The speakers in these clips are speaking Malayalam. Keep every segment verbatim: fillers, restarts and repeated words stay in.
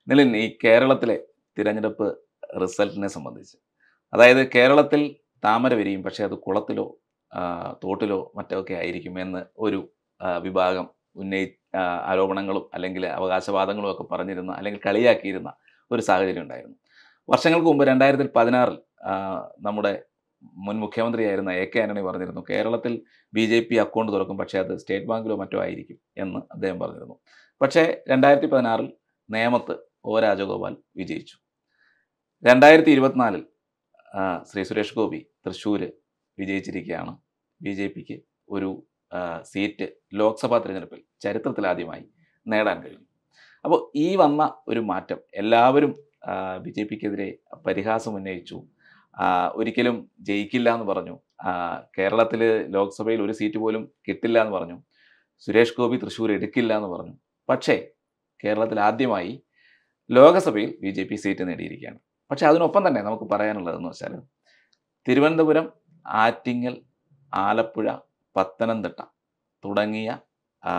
നിലൻ ഈ കേരളത്തിലെ തിരഞ്ഞെടുപ്പ് റിസൾട്ടിനെ സംബന്ധിച്ച്, അതായത് കേരളത്തിൽ താമര വിരിയും, പക്ഷേ അത് കുളത്തിലോ ആ, തോട്ടിലോ മറ്റോ ഒക്കെ ആയിരിക്കും എന്ന് ഒരു ആ, വിഭാഗം ഉന്നയി ആ, ആരോപണങ്ങളും അല്ലെങ്കിൽ അവകാശവാദങ്ങളും ഒക്കെ പറഞ്ഞിരുന്ന അല്ലെങ്കിൽ കളിയാക്കിയിരുന്ന ഒരു സാഹചര്യം ഉണ്ടായിരുന്നു. വർഷങ്ങൾക്ക് മുമ്പ് രണ്ടായിരത്തി പതിനാറിൽ നമ്മുടെ മുൻ മുഖ്യമന്ത്രിയായിരുന്ന എ കെ ആന്റണി പറഞ്ഞിരുന്നു, കേരളത്തിൽ ബി ജെ പി അക്കൗണ്ട് തുറക്കും, പക്ഷേ അത് സ്റ്റേറ്റ് ബാങ്കിലോ മറ്റോ ആയിരിക്കും എന്ന് അദ്ദേഹം പറഞ്ഞിരുന്നു. പക്ഷേ രണ്ടായിരത്തി പതിനാറിൽ നേമത്ത് ഒ രാജഗോപാൽ വിജയിച്ചു. രണ്ടായിരത്തി ഇരുപത്തിനാലിൽ ശ്രീ സുരേഷ് ഗോപി തൃശ്ശൂർ വിജയിച്ചിരിക്കുകയാണ്. ബി ജെ പിക്ക് ഒരു ആ, സീറ്റ് ലോക്സഭാ തിരഞ്ഞെടുപ്പിൽ ചരിത്രത്തിലാദ്യമായി നേടാൻ കഴിഞ്ഞു. അപ്പോൾ ഈ വന്ന ഒരു മാറ്റം എല്ലാവരും ബി ജെ പിക്കെതിരെ പരിഹാസം ഉന്നയിച്ചു. ആ, ഒരിക്കലും ജയിക്കില്ല എന്ന് പറഞ്ഞു. കേരളത്തിൽ ലോക്സഭയിൽ ഒരു സീറ്റ് പോലും കിട്ടില്ല എന്ന് പറഞ്ഞു. സുരേഷ് ഗോപി തൃശ്ശൂർ എടുക്കില്ല എന്ന് പറഞ്ഞു. പക്ഷേ കേരളത്തിൽ ആദ്യമായി ലോകസഭയിൽ ബി ജെ പി സീറ്റ് നേടിയിരിക്കുകയാണ്. പക്ഷേ അതിനൊപ്പം തന്നെ നമുക്ക് പറയാനുള്ളതെന്ന് വെച്ചാൽ തിരുവനന്തപുരം, ആറ്റിങ്ങൽ, ആലപ്പുഴ, പത്തനംതിട്ട തുടങ്ങിയ ആ,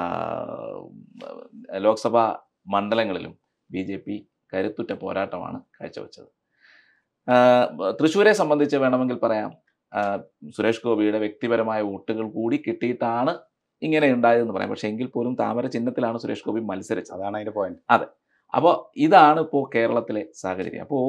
ലോക്സഭാ മണ്ഡലങ്ങളിലും ബി ജെ പി കരുത്തുറ്റ പോരാട്ടമാണ് കാഴ്ചവെച്ചത്. ആ, തൃശ്ശൂരെ സംബന്ധിച്ച് വേണമെങ്കിൽ പറയാം, ആ, സുരേഷ് ഗോപിയുടെ വ്യക്തിപരമായ വോട്ടുകൾ കൂടി കിട്ടിയിട്ടാണ് ഇങ്ങനെ ഉണ്ടായതെന്ന് പറയാം. പക്ഷേ എങ്കിൽ പോലും താമര ചിഹ്നത്തിലാണ് സുരേഷ് ഗോപി മത്സരിച്ചത്. അതാണ് അതിന്റെ പോയിന്റ്. അതെ. അപ്പോൾ ഇതാണ് ഇപ്പോൾ കേരളത്തിലെ സാഹചര്യം. അപ്പോൾ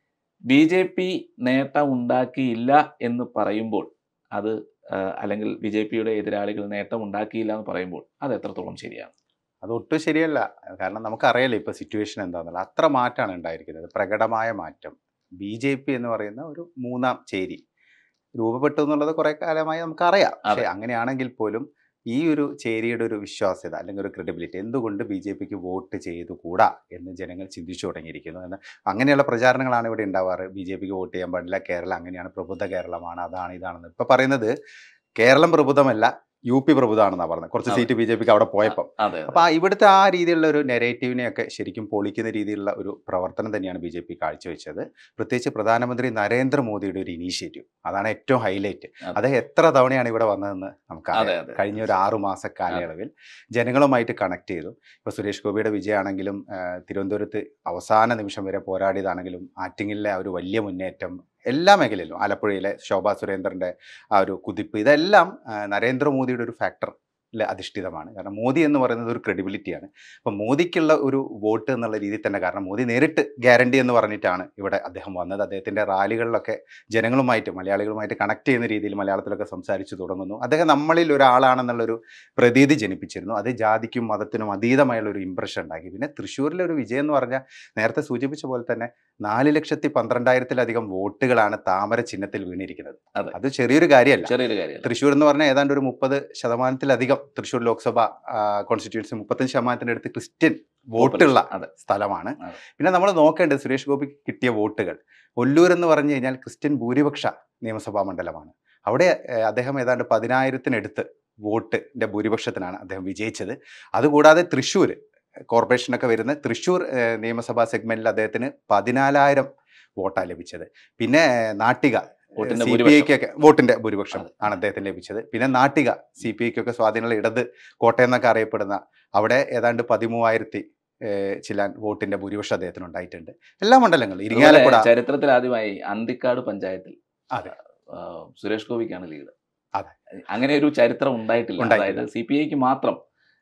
ബി ജെ പി നേട്ടം ഉണ്ടാക്കിയില്ല എന്ന് പറയുമ്പോൾ അത് ആ, അല്ലെങ്കിൽ ബി ജെ പിയുടെ എതിരാളികൾ നേട്ടം ഉണ്ടാക്കിയില്ല എന്ന് പറയുമ്പോൾ അത് എത്രത്തോളം ശരിയാണ്? അത് ഒട്ടും ശരിയല്ല. കാരണം നമുക്കറിയാലോ ഇപ്പോൾ സിറ്റുവേഷൻ എന്താണെന്നുള്ളത്. അത്ര മാറ്റമാണ് ഉണ്ടായിരിക്കുന്നത്, പ്രകടമായ മാറ്റം. ബി ജെ പി എന്ന് പറയുന്ന ഒരു മൂന്നാം ചേരി രൂപപ്പെട്ടു എന്നുള്ളത് കുറെ കാലമായി നമുക്കറിയാം. പക്ഷേ അങ്ങനെയാണെങ്കിൽ പോലും ഈ ഒരു ചേരിയുടെ ഒരു വിശ്വാസ്യത അല്ലെങ്കിൽ ഒരു ക്രെഡിബിലിറ്റി എന്തുകൊണ്ട് ബി ജെ പിക്ക് വോട്ട് ചെയ്തുകൂടാ എന്ന് ജനങ്ങൾ ചിന്തിച്ചു തുടങ്ങിയിരിക്കുന്നു എന്ന്. അങ്ങനെയുള്ള പ്രചാരണങ്ങളാണ് ഇവിടെ ഉണ്ടാവാറ്. ബി ജെ പിക്ക് വോട്ട് ചെയ്യാൻ പാടില്ല, കേരളം അങ്ങനെയാണ്, പ്രബുദ്ധ കേരളമാണ്, അതാണ് ഇതാണെന്ന്. ഇപ്പം പറയുന്നത് കേരളം പ്രബുദ്ധമല്ല, യു പി പ്രബുദ്ധമാണെന്നാണ് പറഞ്ഞത് കുറച്ച് സീറ്റ് ബി ജെ പിക്ക് അവിടെ പോയപ്പം. അപ്പോൾ ഇവിടുത്തെ ആ രീതിയിലുള്ള ഒരു നെറേറ്റീവിനെയൊക്കെ ശരിക്കും പൊളിക്കുന്ന രീതിയിലുള്ള ഒരു പ്രവർത്തനം തന്നെയാണ് ബി ജെ പി കാഴ്ചവെച്ചത്. പ്രത്യേകിച്ച് പ്രധാനമന്ത്രി നരേന്ദ്രമോദിയുടെ ഒരു ഇനീഷ്യേറ്റീവ്, അതാണ് ഏറ്റവും ഹൈലൈറ്റ്. അദ്ദേഹം എത്ര തവണയാണ് ഇവിടെ വന്നതെന്ന് നമുക്കറിയാം. കഴിഞ്ഞ ഒരു ആറു മാസ കാലയളവിൽ ജനങ്ങളുമായിട്ട് കണക്ട് ചെയ്തു. ഇപ്പോൾ സുരേഷ് ഗോപിയുടെ വിജയമാണെങ്കിലും തിരുവനന്തപുരത്ത് അവസാന നിമിഷം വരെ പോരാടിയതാണെങ്കിലും ആറ്റിങ്ങലിലെ ആ ഒരു വലിയ മുന്നേറ്റം, എല്ലാ മേഖലയിലും ആലപ്പുഴയിലെ ശോഭാ സുരേന്ദ്രൻ്റെ ആ ഒരു കുതിപ്പ്, ഇതെല്ലാം നരേന്ദ്രമോദിയുടെ ഒരു ഫാക്ടർ അധിഷ്ഠിതമാണ്. കാരണം മോദി എന്ന് പറയുന്നത് ഒരു ക്രെഡിബിലിറ്റിയാണ്. അപ്പം മോദിക്കുള്ള ഒരു വോട്ട് എന്നുള്ള രീതിയിൽ തന്നെ, കാരണം മോദി നേരിട്ട് ഗ്യാരണ്ടി എന്ന് പറഞ്ഞിട്ടാണ് ഇവിടെ അദ്ദേഹം വന്നത്. അദ്ദേഹത്തിൻ്റെ റാലികളിലൊക്കെ ജനങ്ങളുമായിട്ട് മലയാളികളുമായിട്ട് കണക്ട് ചെയ്യുന്ന രീതിയിൽ മലയാളത്തിലൊക്കെ സംസാരിച്ചു തുടങ്ങുന്നു. അദ്ദേഹം നമ്മളിൽ ഒരാളാണെന്നുള്ളൊരു പ്രതീതി ജനിപ്പിച്ചിരുന്നു. അത് ജാതിക്കും മതത്തിനും അതീതമായുള്ള ഒരു ഇമ്പ്രഷൻ ഉണ്ടാക്കി. പിന്നെ തൃശ്ശൂരിലെ ഒരു വിജയം എന്ന് പറഞ്ഞാൽ നേരത്തെ സൂചിപ്പിച്ച പോലെ തന്നെ നാല് ലക്ഷത്തി പന്ത്രണ്ടായിരത്തിലധികം വോട്ടുകളാണ് താമര ചിഹ്നത്തിൽ വീണിരിക്കുന്നത്. അത് ചെറിയൊരു കാര്യമല്ല. ചെറിയൊരു കാര്യം. തൃശ്ശൂർ എന്ന് പറഞ്ഞാൽ ഏതാണ്ട് ഒരു മുപ്പത് ശതമാനത്തിലധികം തൃശ്ശൂർ ലോക്സഭ കോൺസ്റ്റിറ്റ്യൂൻസി മുപ്പത്തഞ്ച് ശതമാനത്തിൻ്റെ അടുത്ത് ക്രിസ്ത്യൻ വോട്ടുള്ള സ്ഥലമാണ്. പിന്നെ നമ്മൾ നോക്കേണ്ടത് സുരേഷ് ഗോപിക്ക് കിട്ടിയ വോട്ടുകൾ. ഒല്ലൂർ എന്ന് പറഞ്ഞു കഴിഞ്ഞാൽ ക്രിസ്ത്യൻ ഭൂരിപക്ഷ നിയമസഭാ മണ്ഡലമാണ്. അവിടെ അദ്ദേഹം ഏതാണ്ട് പതിനായിരത്തിനടുത്ത് വോട്ടിൻ്റെ ഭൂരിപക്ഷത്തിനാണ് അദ്ദേഹം വിജയിച്ചത്. അതുകൂടാതെ തൃശ്ശൂർ കോർപ്പറേഷനൊക്കെ വരുന്ന തൃശ്ശൂർ നിയമസഭാ സെഗ്മെന്റിൽ അദ്ദേഹത്തിന് പതിനാലായിരം വോട്ടാണ് ലഭിച്ചത്. പിന്നെ നാട്ടിക സി പി ഐക്കൊക്കെ വോട്ടിന്റെ ഭൂരിപക്ഷം ആണ് അദ്ദേഹത്തിന് ലഭിച്ചത്. പിന്നെ നാട്ടിക സി പി ഐക്കൊക്കെ സ്വാധീനമുള്ള ഇടത് കോട്ടയം എന്നൊക്കെ അറിയപ്പെടുന്ന അവിടെ ഏതാണ്ട് പതിമൂവായിരത്തി ചിലാൻ വോട്ടിന്റെ ഭൂരിപക്ഷം അദ്ദേഹത്തിന് ഉണ്ടായിട്ടുണ്ട്. എല്ലാ മണ്ഡലങ്ങളും ഇരിങ്ങാലക്കുട ചരിത്രത്തിൽ ആദ്യമായി അന്തിക്കാട് പഞ്ചായത്തിൽ അതെ സുരേഷ് ഗോപിക്കാണ് ലീഡ്. അതെ, അങ്ങനെ ഒരു ചരിത്രം ഉണ്ടായിട്ടില്ല. അതായത് സി പി ഐക്ക് മാത്രം,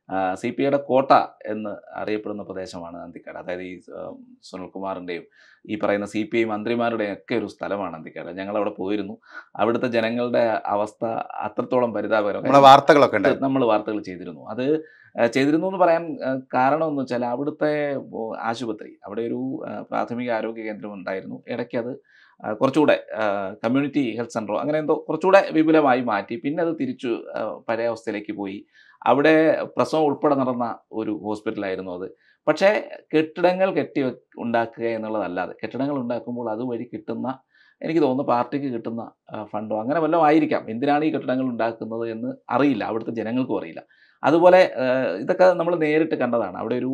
സി പി ഐയുടെ കോട്ട എന്ന് അറിയപ്പെടുന്ന പ്രദേശമാണ് അന്തിക്കാട്. അതായത് ഈ സുനിൽകുമാറിൻ്റെയും ഈ പറയുന്ന സി പി ഐ മന്ത്രിമാരുടെയും ഒക്കെ ഒരു സ്ഥലമാണ് അന്തിക്കാട്. ഞങ്ങൾ അവിടെ പോയിരുന്നു. അവിടുത്തെ ജനങ്ങളുടെ അവസ്ഥ അത്രത്തോളം പരിതാപകരം. വാർത്തകളൊക്കെ നമ്മൾ വാർത്തകൾ ചെയ്തിരുന്നു. അത് ചെയ്തിരുന്നു എന്ന് പറയാൻ കാരണം എന്ന് വെച്ചാൽ അവിടുത്തെ ആശുപത്രി, അവിടെ ഒരു പ്രാഥമിക ആരോഗ്യ കേന്ദ്രം ഉണ്ടായിരുന്നു. ഇടയ്ക്ക് അത് കുറച്ചുകൂടെ കമ്മ്യൂണിറ്റി ഹെൽത്ത് സെൻ്ററോ അങ്ങനെ എന്തോ കുറച്ചുകൂടെ വിപുലമായി മാറ്റി. പിന്നെ അത് തിരിച്ചു പഴയ അവസ്ഥയിലേക്ക് പോയി. അവിടെ പ്രസവം ഉൾപ്പെടെ നടന്ന ഒരു ഹോസ്പിറ്റലായിരുന്നു അത്. പക്ഷേ കെട്ടിടങ്ങൾ കെട്ടി ഉണ്ടാക്കുക എന്നുള്ളതല്ലാതെ, കെട്ടിടങ്ങൾ ഉണ്ടാക്കുമ്പോൾ അതുവഴി കിട്ടുന്ന, എനിക്ക് തോന്നുന്നു പാർട്ടിക്ക് കിട്ടുന്ന ഫണ്ടോ അങ്ങനെ വല്ലതും ആയിരിക്കാം. എന്തിനാണ് ഈ കെട്ടിടങ്ങൾ ഉണ്ടാക്കുന്നത് എന്ന് അറിയില്ല, അവിടുത്തെ ജനങ്ങൾക്കും അറിയില്ല. അതുപോലെ ഇതൊക്കെ നമ്മൾ നേരിട്ട് കണ്ടതാണ്. അവിടെ ഒരു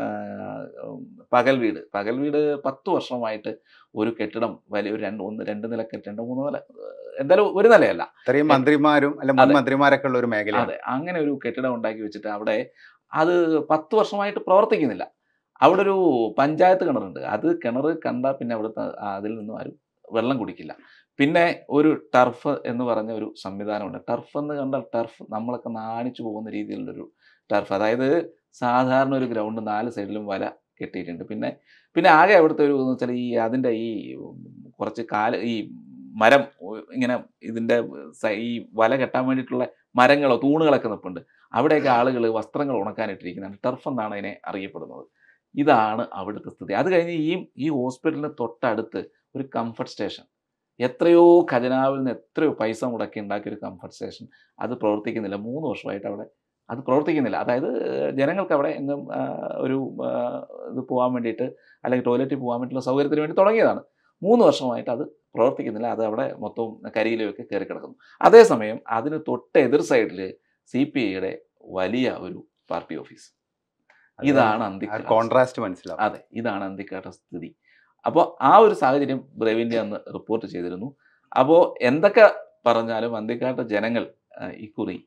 പകൽ വീട് പകൽ വീട് പത്ത് വർഷമായിട്ട് ഒരു കെട്ടിടം വലിയ ഒരു രണ്ട് ഒന്ന് രണ്ട് നില കെട്ടിടം മൂന്ന് നില എന്തായാലും ഒരു നിലയല്ല, ഇത്രയും മന്ത്രിമാരും അല്ല മന്ത്രിമാരൊക്കെ ഉള്ള ഒരു മേഖല. അതെ, അങ്ങനെ ഒരു കെട്ടിടം ഉണ്ടാക്കി വെച്ചിട്ട് അവിടെ അത് പത്ത് വർഷമായിട്ട് പ്രവർത്തിക്കുന്നില്ല. അവിടെ ഒരു പഞ്ചായത്ത് കിണറുണ്ട്. അത് കിണർ കണ്ടാൽ പിന്നെ അവിടുത്തെ അതിൽ നിന്നും ആരും വെള്ളം കുടിക്കില്ല. പിന്നെ ഒരു ടർഫ് എന്ന് പറഞ്ഞ ഒരു സംവിധാനമുണ്ട്. ടർഫ് എന്ന് കണ്ടാൽ ടർഫ് നമ്മളൊക്കെ നാണിച്ചു പോകുന്ന രീതിയിലുള്ളൊരു ടർഫ്. അതായത് സാധാരണ ഒരു ഗ്രൗണ്ട് നാല് സൈഡിലും വല കെട്ടിയിട്ടുണ്ട്. പിന്നെ പിന്നെ ആകെ അവിടുത്തെ ഒരു എന്ന് വെച്ചാൽ ഈ അതിൻ്റെ ഈ കുറച്ച് കാല് ഈ മരം ഇങ്ങനെ ഇതിൻ്റെ ഈ വല കെട്ടാൻ വേണ്ടിയിട്ടുള്ള മരങ്ങളോ തൂണുകളൊക്കെ നിൽപ്പുണ്ട്. അവിടെയൊക്കെ ആളുകൾ വസ്ത്രങ്ങൾ ഉണക്കാനിട്ടിരിക്കുന്നതാണ്. ടർഫ് എന്നാണ് അതിനെ അറിയപ്പെടുന്നത്. ഇതാണ് അവിടുത്തെ സ്ഥിതി. അത് കഴിഞ്ഞ് ഈ ഈ ഹോസ്പിറ്റലിന് തൊട്ടടുത്ത് ഒരു കംഫർട്ട് സ്റ്റേഷൻ, എത്രയോ ഖജനാവിൽ നിന്ന് എത്രയോ പൈസ മുടക്കി ഉണ്ടാക്കിയ ഒരു കംഫർട്ട് സ്റ്റേഷൻ അത് പ്രവർത്തിക്കുന്നില്ല. മൂന്ന് വർഷമായിട്ട് അവിടെ അത് പ്രവർത്തിക്കുന്നില്ല. അതായത് ജനങ്ങൾക്ക് അവിടെ എങ്ങും ഒരു ഇത് പോകാൻ വേണ്ടിയിട്ട് അല്ലെങ്കിൽ ടോയ്ലറ്റിൽ പോകാൻ വേണ്ടിയിട്ടുള്ള സൗകര്യത്തിന് വേണ്ടി തുടങ്ങിയതാണ്. മൂന്ന് വർഷമായിട്ട് അത് പ്രവർത്തിക്കുന്നില്ല. അത് അവിടെ മൊത്തവും കരിയിലൊക്കെ കയറി കിടക്കുന്നു. അതേസമയം അതിന് തൊട്ട് എതിർ സൈഡിൽ സി പി ഐയുടെ വലിയ ഒരു പാർട്ടി ഓഫീസ്. ഇതാണ് അന്തിക്കാട് കോൺട്രാസ്റ്റ് മനസ്സിലാവും. അതെ, ഇതാണ് അന്തിക്കാട്ടെ സ്ഥിതി. അപ്പോൾ ആ ഒരു സാഹചര്യം ബ്രേവ് ഇന്ത്യ അന്ന് റിപ്പോർട്ട് ചെയ്തിരുന്നു. അപ്പോൾ എന്തൊക്കെ പറഞ്ഞാലും അന്തിക്കാട്ടെ ജനങ്ങൾ ഇക്കുറി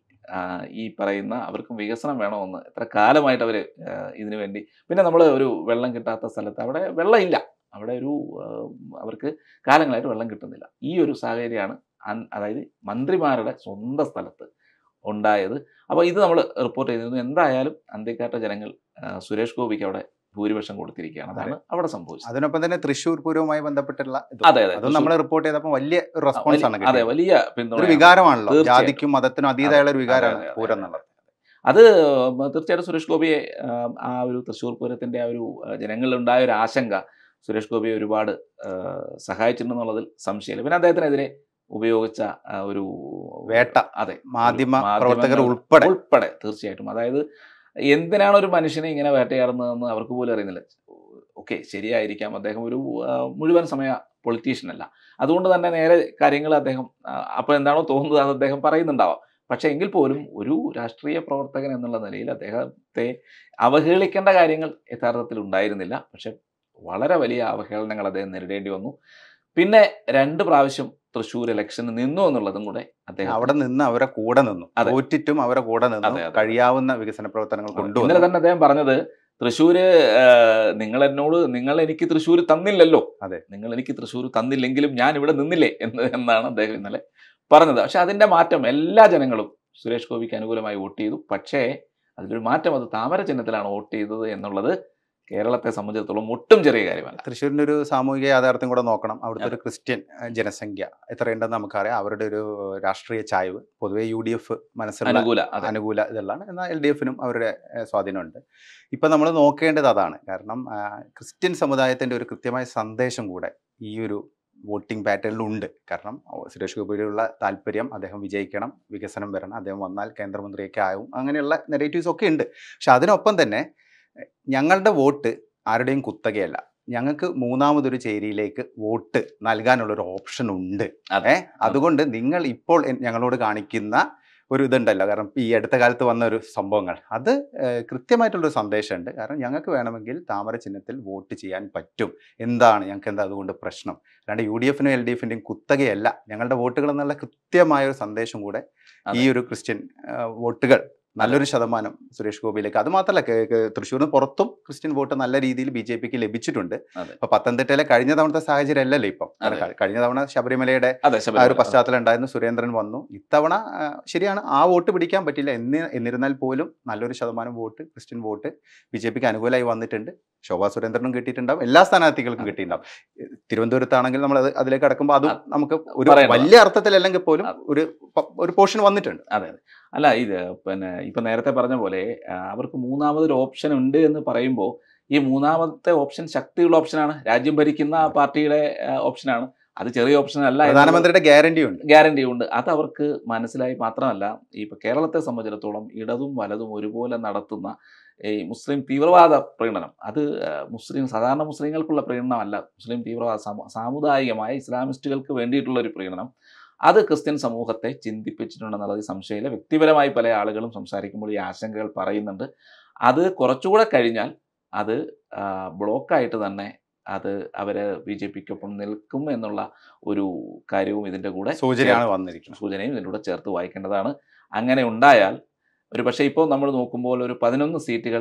ഈ പറയുന്ന അവർക്കും വികസനം വേണമെന്ന് എത്ര കാലമായിട്ട് അവർ ഇതിനു വേണ്ടി, പിന്നെ നമ്മൾ ഒരു വെള്ളം കിട്ടാത്ത സ്ഥലത്ത് അവിടെ വെള്ളമില്ല, അവിടെ ഒരു അവർക്ക് കാലങ്ങളായിട്ട് വെള്ളം കിട്ടുന്നില്ല. ഈ ഒരു സാഹചര്യമാണ് അതായത് മന്ത്രിമാരുടെ സ്വന്തം സ്ഥലത്ത് ഉണ്ടായത്. അപ്പോൾ ഇത് നമ്മൾ റിപ്പോർട്ട് ചെയ്തിരുന്നു. എന്തായാലും അന്തിക്കാട്ടെ ജനങ്ങൾ സുരേഷ് ഗോപിക്ക് അവിടെ ഭൂരിപക്ഷം കൊടുത്തിരിക്കുകയാണ്. അതാണ് അവിടെ സംഭവിച്ചത്. അതിനൊപ്പം തന്നെ തൃശ്ശൂർ പൂരവുമായി ബന്ധപ്പെട്ടുള്ള അതെ അതെ അത് നമ്മൾ റിപ്പോർട്ട് ചെയ്തപ്പോൾ വലിയ റെസ്പോൺസ് ആണ്. അതെ, വലിയ പിന്തുണ. ഒരു വികാരമാണല്ലോ, ജാതിക്കും മതത്തിനും അതീതമായുള്ള ഒരു വികാരമാണ് പൂരം എന്നുള്ളത്. അത് തീർച്ചയായിട്ടും സുരേഷ് ഗോപിയെ ആ ഒരു തൃശ്ശൂർ പൂരത്തിന്റെ ആ ഒരു ജനങ്ങളിലുണ്ടായ ഒരു ആശങ്ക സുരേഷ് ഗോപിയെ ഒരുപാട് സഹായിച്ചിട്ടുണ്ടെന്നുള്ളതിൽ സംശയമില്ല. പിന്നെ അദ്ദേഹത്തിനെതിരെ ഉപയോഗിച്ച ഒരു വേട്ട, അതെ, മാധ്യമ പ്രവർത്തകർ ഉൾപ്പെടെ ഉൾപ്പെടെ തീർച്ചയായിട്ടും. അതായത് എന്തിനാണ് ഒരു മനുഷ്യനെ ഇങ്ങനെ വേട്ടയാടുന്നതെന്ന് അവർക്ക് പോലും അറിയുന്നില്ല. ഓക്കെ, ശരിയായിരിക്കാം, അദ്ദേഹം ഒരു മുഴുവൻ സമയ പൊളിറ്റീഷ്യൻ അല്ല, അതുകൊണ്ട് തന്നെ നേരെ കാര്യങ്ങൾ അദ്ദേഹം അപ്പോൾ എന്താണോ തോന്നുന്നത് അത് അദ്ദേഹം പറയുന്നുണ്ടാവാം. പക്ഷേ എങ്കിൽ പോലും ഒരു രാഷ്ട്രീയ പ്രവർത്തകൻ എന്നുള്ള നിലയിൽ അദ്ദേഹത്തെ അവഹേളിക്കേണ്ട കാര്യങ്ങൾ യഥാർത്ഥത്തിൽ ഉണ്ടായിരുന്നില്ല. പക്ഷെ വളരെ വലിയ അവഹേളനങ്ങൾ അദ്ദേഹം നേരിടേണ്ടി വന്നു. പിന്നെ രണ്ട് പ്രാവശ്യം തൃശ്ശൂർ ഇലക്ഷന് നിന്നു എന്നുള്ളതും കൂടെ അദ്ദേഹം അവിടെ നിന്ന് അവരെ കൂടെ നിന്നു, തോറ്റിട്ടും അവരെ കൂടെ നിന്നു, കഴിയാവുന്ന വികസന പ്രവർത്തനങ്ങൾ കൊണ്ടുവന്നു. ഇന്നലെ തന്നെ അദ്ദേഹം പറഞ്ഞത്, തൃശ്ശൂര് നിങ്ങൾ എന്നോട് നിങ്ങൾ എനിക്ക് തൃശ്ശൂർ തന്നില്ലല്ലോ, അതെ, നിങ്ങൾ എനിക്ക് തൃശ്ശൂർ തന്നില്ലെങ്കിലും ഞാൻ ഇവിടെ നിന്നില്ലേ എന്ന് എന്നാണ് അദ്ദേഹം ഇന്നലെ പറഞ്ഞത്. പക്ഷെ അതിന്റെ മാറ്റം എല്ലാ ജനങ്ങളും സുരേഷ് ഗോപിക്ക് അനുകൂലമായി വോട്ട് ചെയ്തു. പക്ഷേ അതിലൊരു മാറ്റം, അത് താമര ചിഹ്നത്തിലാണ് വോട്ട് ചെയ്തത് എന്നുള്ളത് കേരളത്തെ സംബന്ധിച്ചിടത്തോളം ഒട്ടും ചെറിയ കാര്യമല്ല. തൃശ്ശൂരിൻ്റെ ഒരു സാമൂഹിക യാഥാർത്ഥ്യം കൂടെ നോക്കണം. അവിടുത്തെ ഒരു ക്രിസ്ത്യൻ ജനസംഖ്യ എത്രയുണ്ടെന്ന് നമുക്കറിയാം. അവരുടെ ഒരു രാഷ്ട്രീയ ചായ്വ് പൊതുവെ യു ഡി എഫ് മനസ്സിൽ അനുകൂല അനുകൂല ഇതെല്ലാം, എന്നാൽ എൽ ഡി എഫിനും അവരുടെ സ്വാധീനമുണ്ട്. ഇപ്പം നമ്മൾ നോക്കേണ്ടത് അതാണ്. കാരണം ക്രിസ്ത്യൻ സമുദായത്തിൻ്റെ ഒരു കൃത്യമായ സന്ദേശം കൂടെ ഈ ഒരു വോട്ടിംഗ് പാറ്റേണിലുണ്ട്. കാരണം സുരേഷ് ഗോപിയിലുള്ള താല്പര്യം, അദ്ദേഹം വിജയിക്കണം, വികസനം വരണം, അദ്ദേഹം വന്നാൽ കേന്ദ്രമന്ത്രിയൊക്കെ ആവും, അങ്ങനെയുള്ള നെഗറ്റീവ്സ് ഒക്കെ ഉണ്ട്. പക്ഷെ അതിനൊപ്പം തന്നെ ഞങ്ങളുടെ വോട്ട് ആരുടെയും കുത്തകയല്ല, ഞങ്ങൾക്ക് മൂന്നാമതൊരു ചേരിയിലേക്ക് വോട്ട് നൽകാനുള്ളൊരു ഓപ്ഷൻ ഉണ്ട്. ഏ അതുകൊണ്ട് നിങ്ങൾ ഇപ്പോൾ ഞങ്ങളോട് കാണിക്കുന്ന ഒരു ഇതുണ്ടല്ലോ, കാരണം ഈ അടുത്ത കാലത്ത് വന്ന ഒരു സംഭവങ്ങൾ, അത് കൃത്യമായിട്ടുള്ളൊരു സന്ദേശമുണ്ട്. കാരണം ഞങ്ങൾക്ക് വേണമെങ്കിൽ താമര ചിഹ്നത്തിൽ വോട്ട് ചെയ്യാൻ പറ്റും. എന്താണ് ഞങ്ങൾക്ക് എന്താ അതുകൊണ്ട് പ്രശ്നം? അല്ലാണ്ട് യു ഡി എഫിനും എൽ ഡി എഫിൻ്റെയും കുത്തകയല്ല ഞങ്ങളുടെ വോട്ടുകൾ എന്നുള്ള കൃത്യമായ ഒരു സന്ദേശം കൂടെ ഈ ഒരു ക്രിസ്ത്യൻ വോട്ടുകൾ നല്ലൊരു ശതമാനം സുരേഷ് ഗോപിയിലേക്ക്, അത് മാത്രമല്ല തൃശ്ശൂരിന് പുറത്തും ക്രിസ്ത്യൻ വോട്ട് നല്ല രീതിയിൽ ബി ജെ പിക്ക് ലഭിച്ചിട്ടുണ്ട്. അപ്പൊ പത്തനംതിട്ടയിലെ കഴിഞ്ഞ തവണത്തെ സാഹചര്യം അല്ലല്ലോ ഇപ്പം. കഴിഞ്ഞ തവണ ശബരിമലയുടെ ആ ഒരു പശ്ചാത്തലം ഉണ്ടായിരുന്നു, സുരേന്ദ്രൻ വന്നു. ഇത്തവണ ശരിയാണ്, ആ വോട്ട് പിടിക്കാൻ പറ്റില്ല. എന്നി എന്നിരുന്നാൽ പോലും നല്ലൊരു ശതമാനം vote Christian vote B J പിക്ക് അനുകൂലമായി വന്നിട്ടുണ്ട്. ശോഭാ സുരേന്ദ്രനും കിട്ടിയിട്ടുണ്ടാവും, എല്ലാ സ്ഥാനാർത്ഥികൾക്കും കിട്ടിയിട്ടുണ്ടാവും. തിരുവനന്തപുരത്താണെങ്കിൽ നമ്മൾ അത് അതിലേക്ക് കടക്കുമ്പോൾ അതും നമുക്ക് ഒരു വലിയ അർത്ഥത്തിലല്ലെങ്കിൽ പോലും ഒരു ഒരു പോർഷൻ വന്നിട്ടുണ്ട്. അതെ അതെ അല്ല, ഇത് പിന്നെ ഇപ്പം നേരത്തെ പറഞ്ഞ പോലെ അവർക്ക് മൂന്നാമതൊരു ഓപ്ഷൻ ഉണ്ട് എന്ന് പറയുമ്പോൾ, ഈ മൂന്നാമത്തെ ഓപ്ഷൻ ശക്തിയുള്ള ഓപ്ഷനാണ്, രാജ്യം ഭരിക്കുന്ന പാർട്ടിയുടെ ഓപ്ഷനാണ്. അത് ചെറിയ ഓപ്ഷൻ അല്ല, പ്രധാനമന്ത്രിയുടെ ഗ്യാരണ്ടി ഉണ്ട് ഗ്യാരണ്ടി ഉണ്ട് അത് അവർക്ക് മനസ്സിലായി. മാത്രമല്ല, ഇപ്പം കേരളത്തെ സംബന്ധിച്ചിടത്തോളം ഇടതും വലതും ഒരുപോലെ നടത്തുന്ന ഈ മുസ്ലിം തീവ്രവാദ പ്രീണനം, അത് മുസ്ലിം സാധാരണ മുസ്ലിങ്ങൾക്കുള്ള പ്രീണനമല്ല, മുസ്ലിം തീവ്രവാദ സാമുദായികമായ ഇസ്ലാമിസ്റ്റുകൾക്ക് വേണ്ടിയിട്ടുള്ള ഒരു പ്രീണനം, അത് ക്രിസ്ത്യൻ സമൂഹത്തെ ചിന്തിപ്പിച്ചിട്ടുണ്ടെന്നുള്ളത് സംശയമില്ല. വ്യക്തിപരമായി പല ആളുകളും സംസാരിക്കുമ്പോൾ ഈ ആശങ്കകൾ പറയുന്നുണ്ട്. അത് കുറച്ചുകൂടെ കഴിഞ്ഞാൽ അത് ബ്ലോക്കായിട്ട് തന്നെ അത് അവര് ബി ജെ പിക്കൊപ്പം നിൽക്കും എന്നുള്ള ഒരു കാര്യവും ഇതിൻ്റെ കൂടെ സൂചനയാണ് വന്നിരിക്കുന്നത് സൂചനയും ഇതിൻ്റെ കൂടെ ചേർത്ത് വായിക്കേണ്ടതാണ്. അങ്ങനെ ഉണ്ടായാൽ ഒരു പക്ഷേ ഇപ്പോൾ നമ്മൾ നോക്കുമ്പോൾ ഒരു പതിനൊന്ന് സീറ്റുകൾ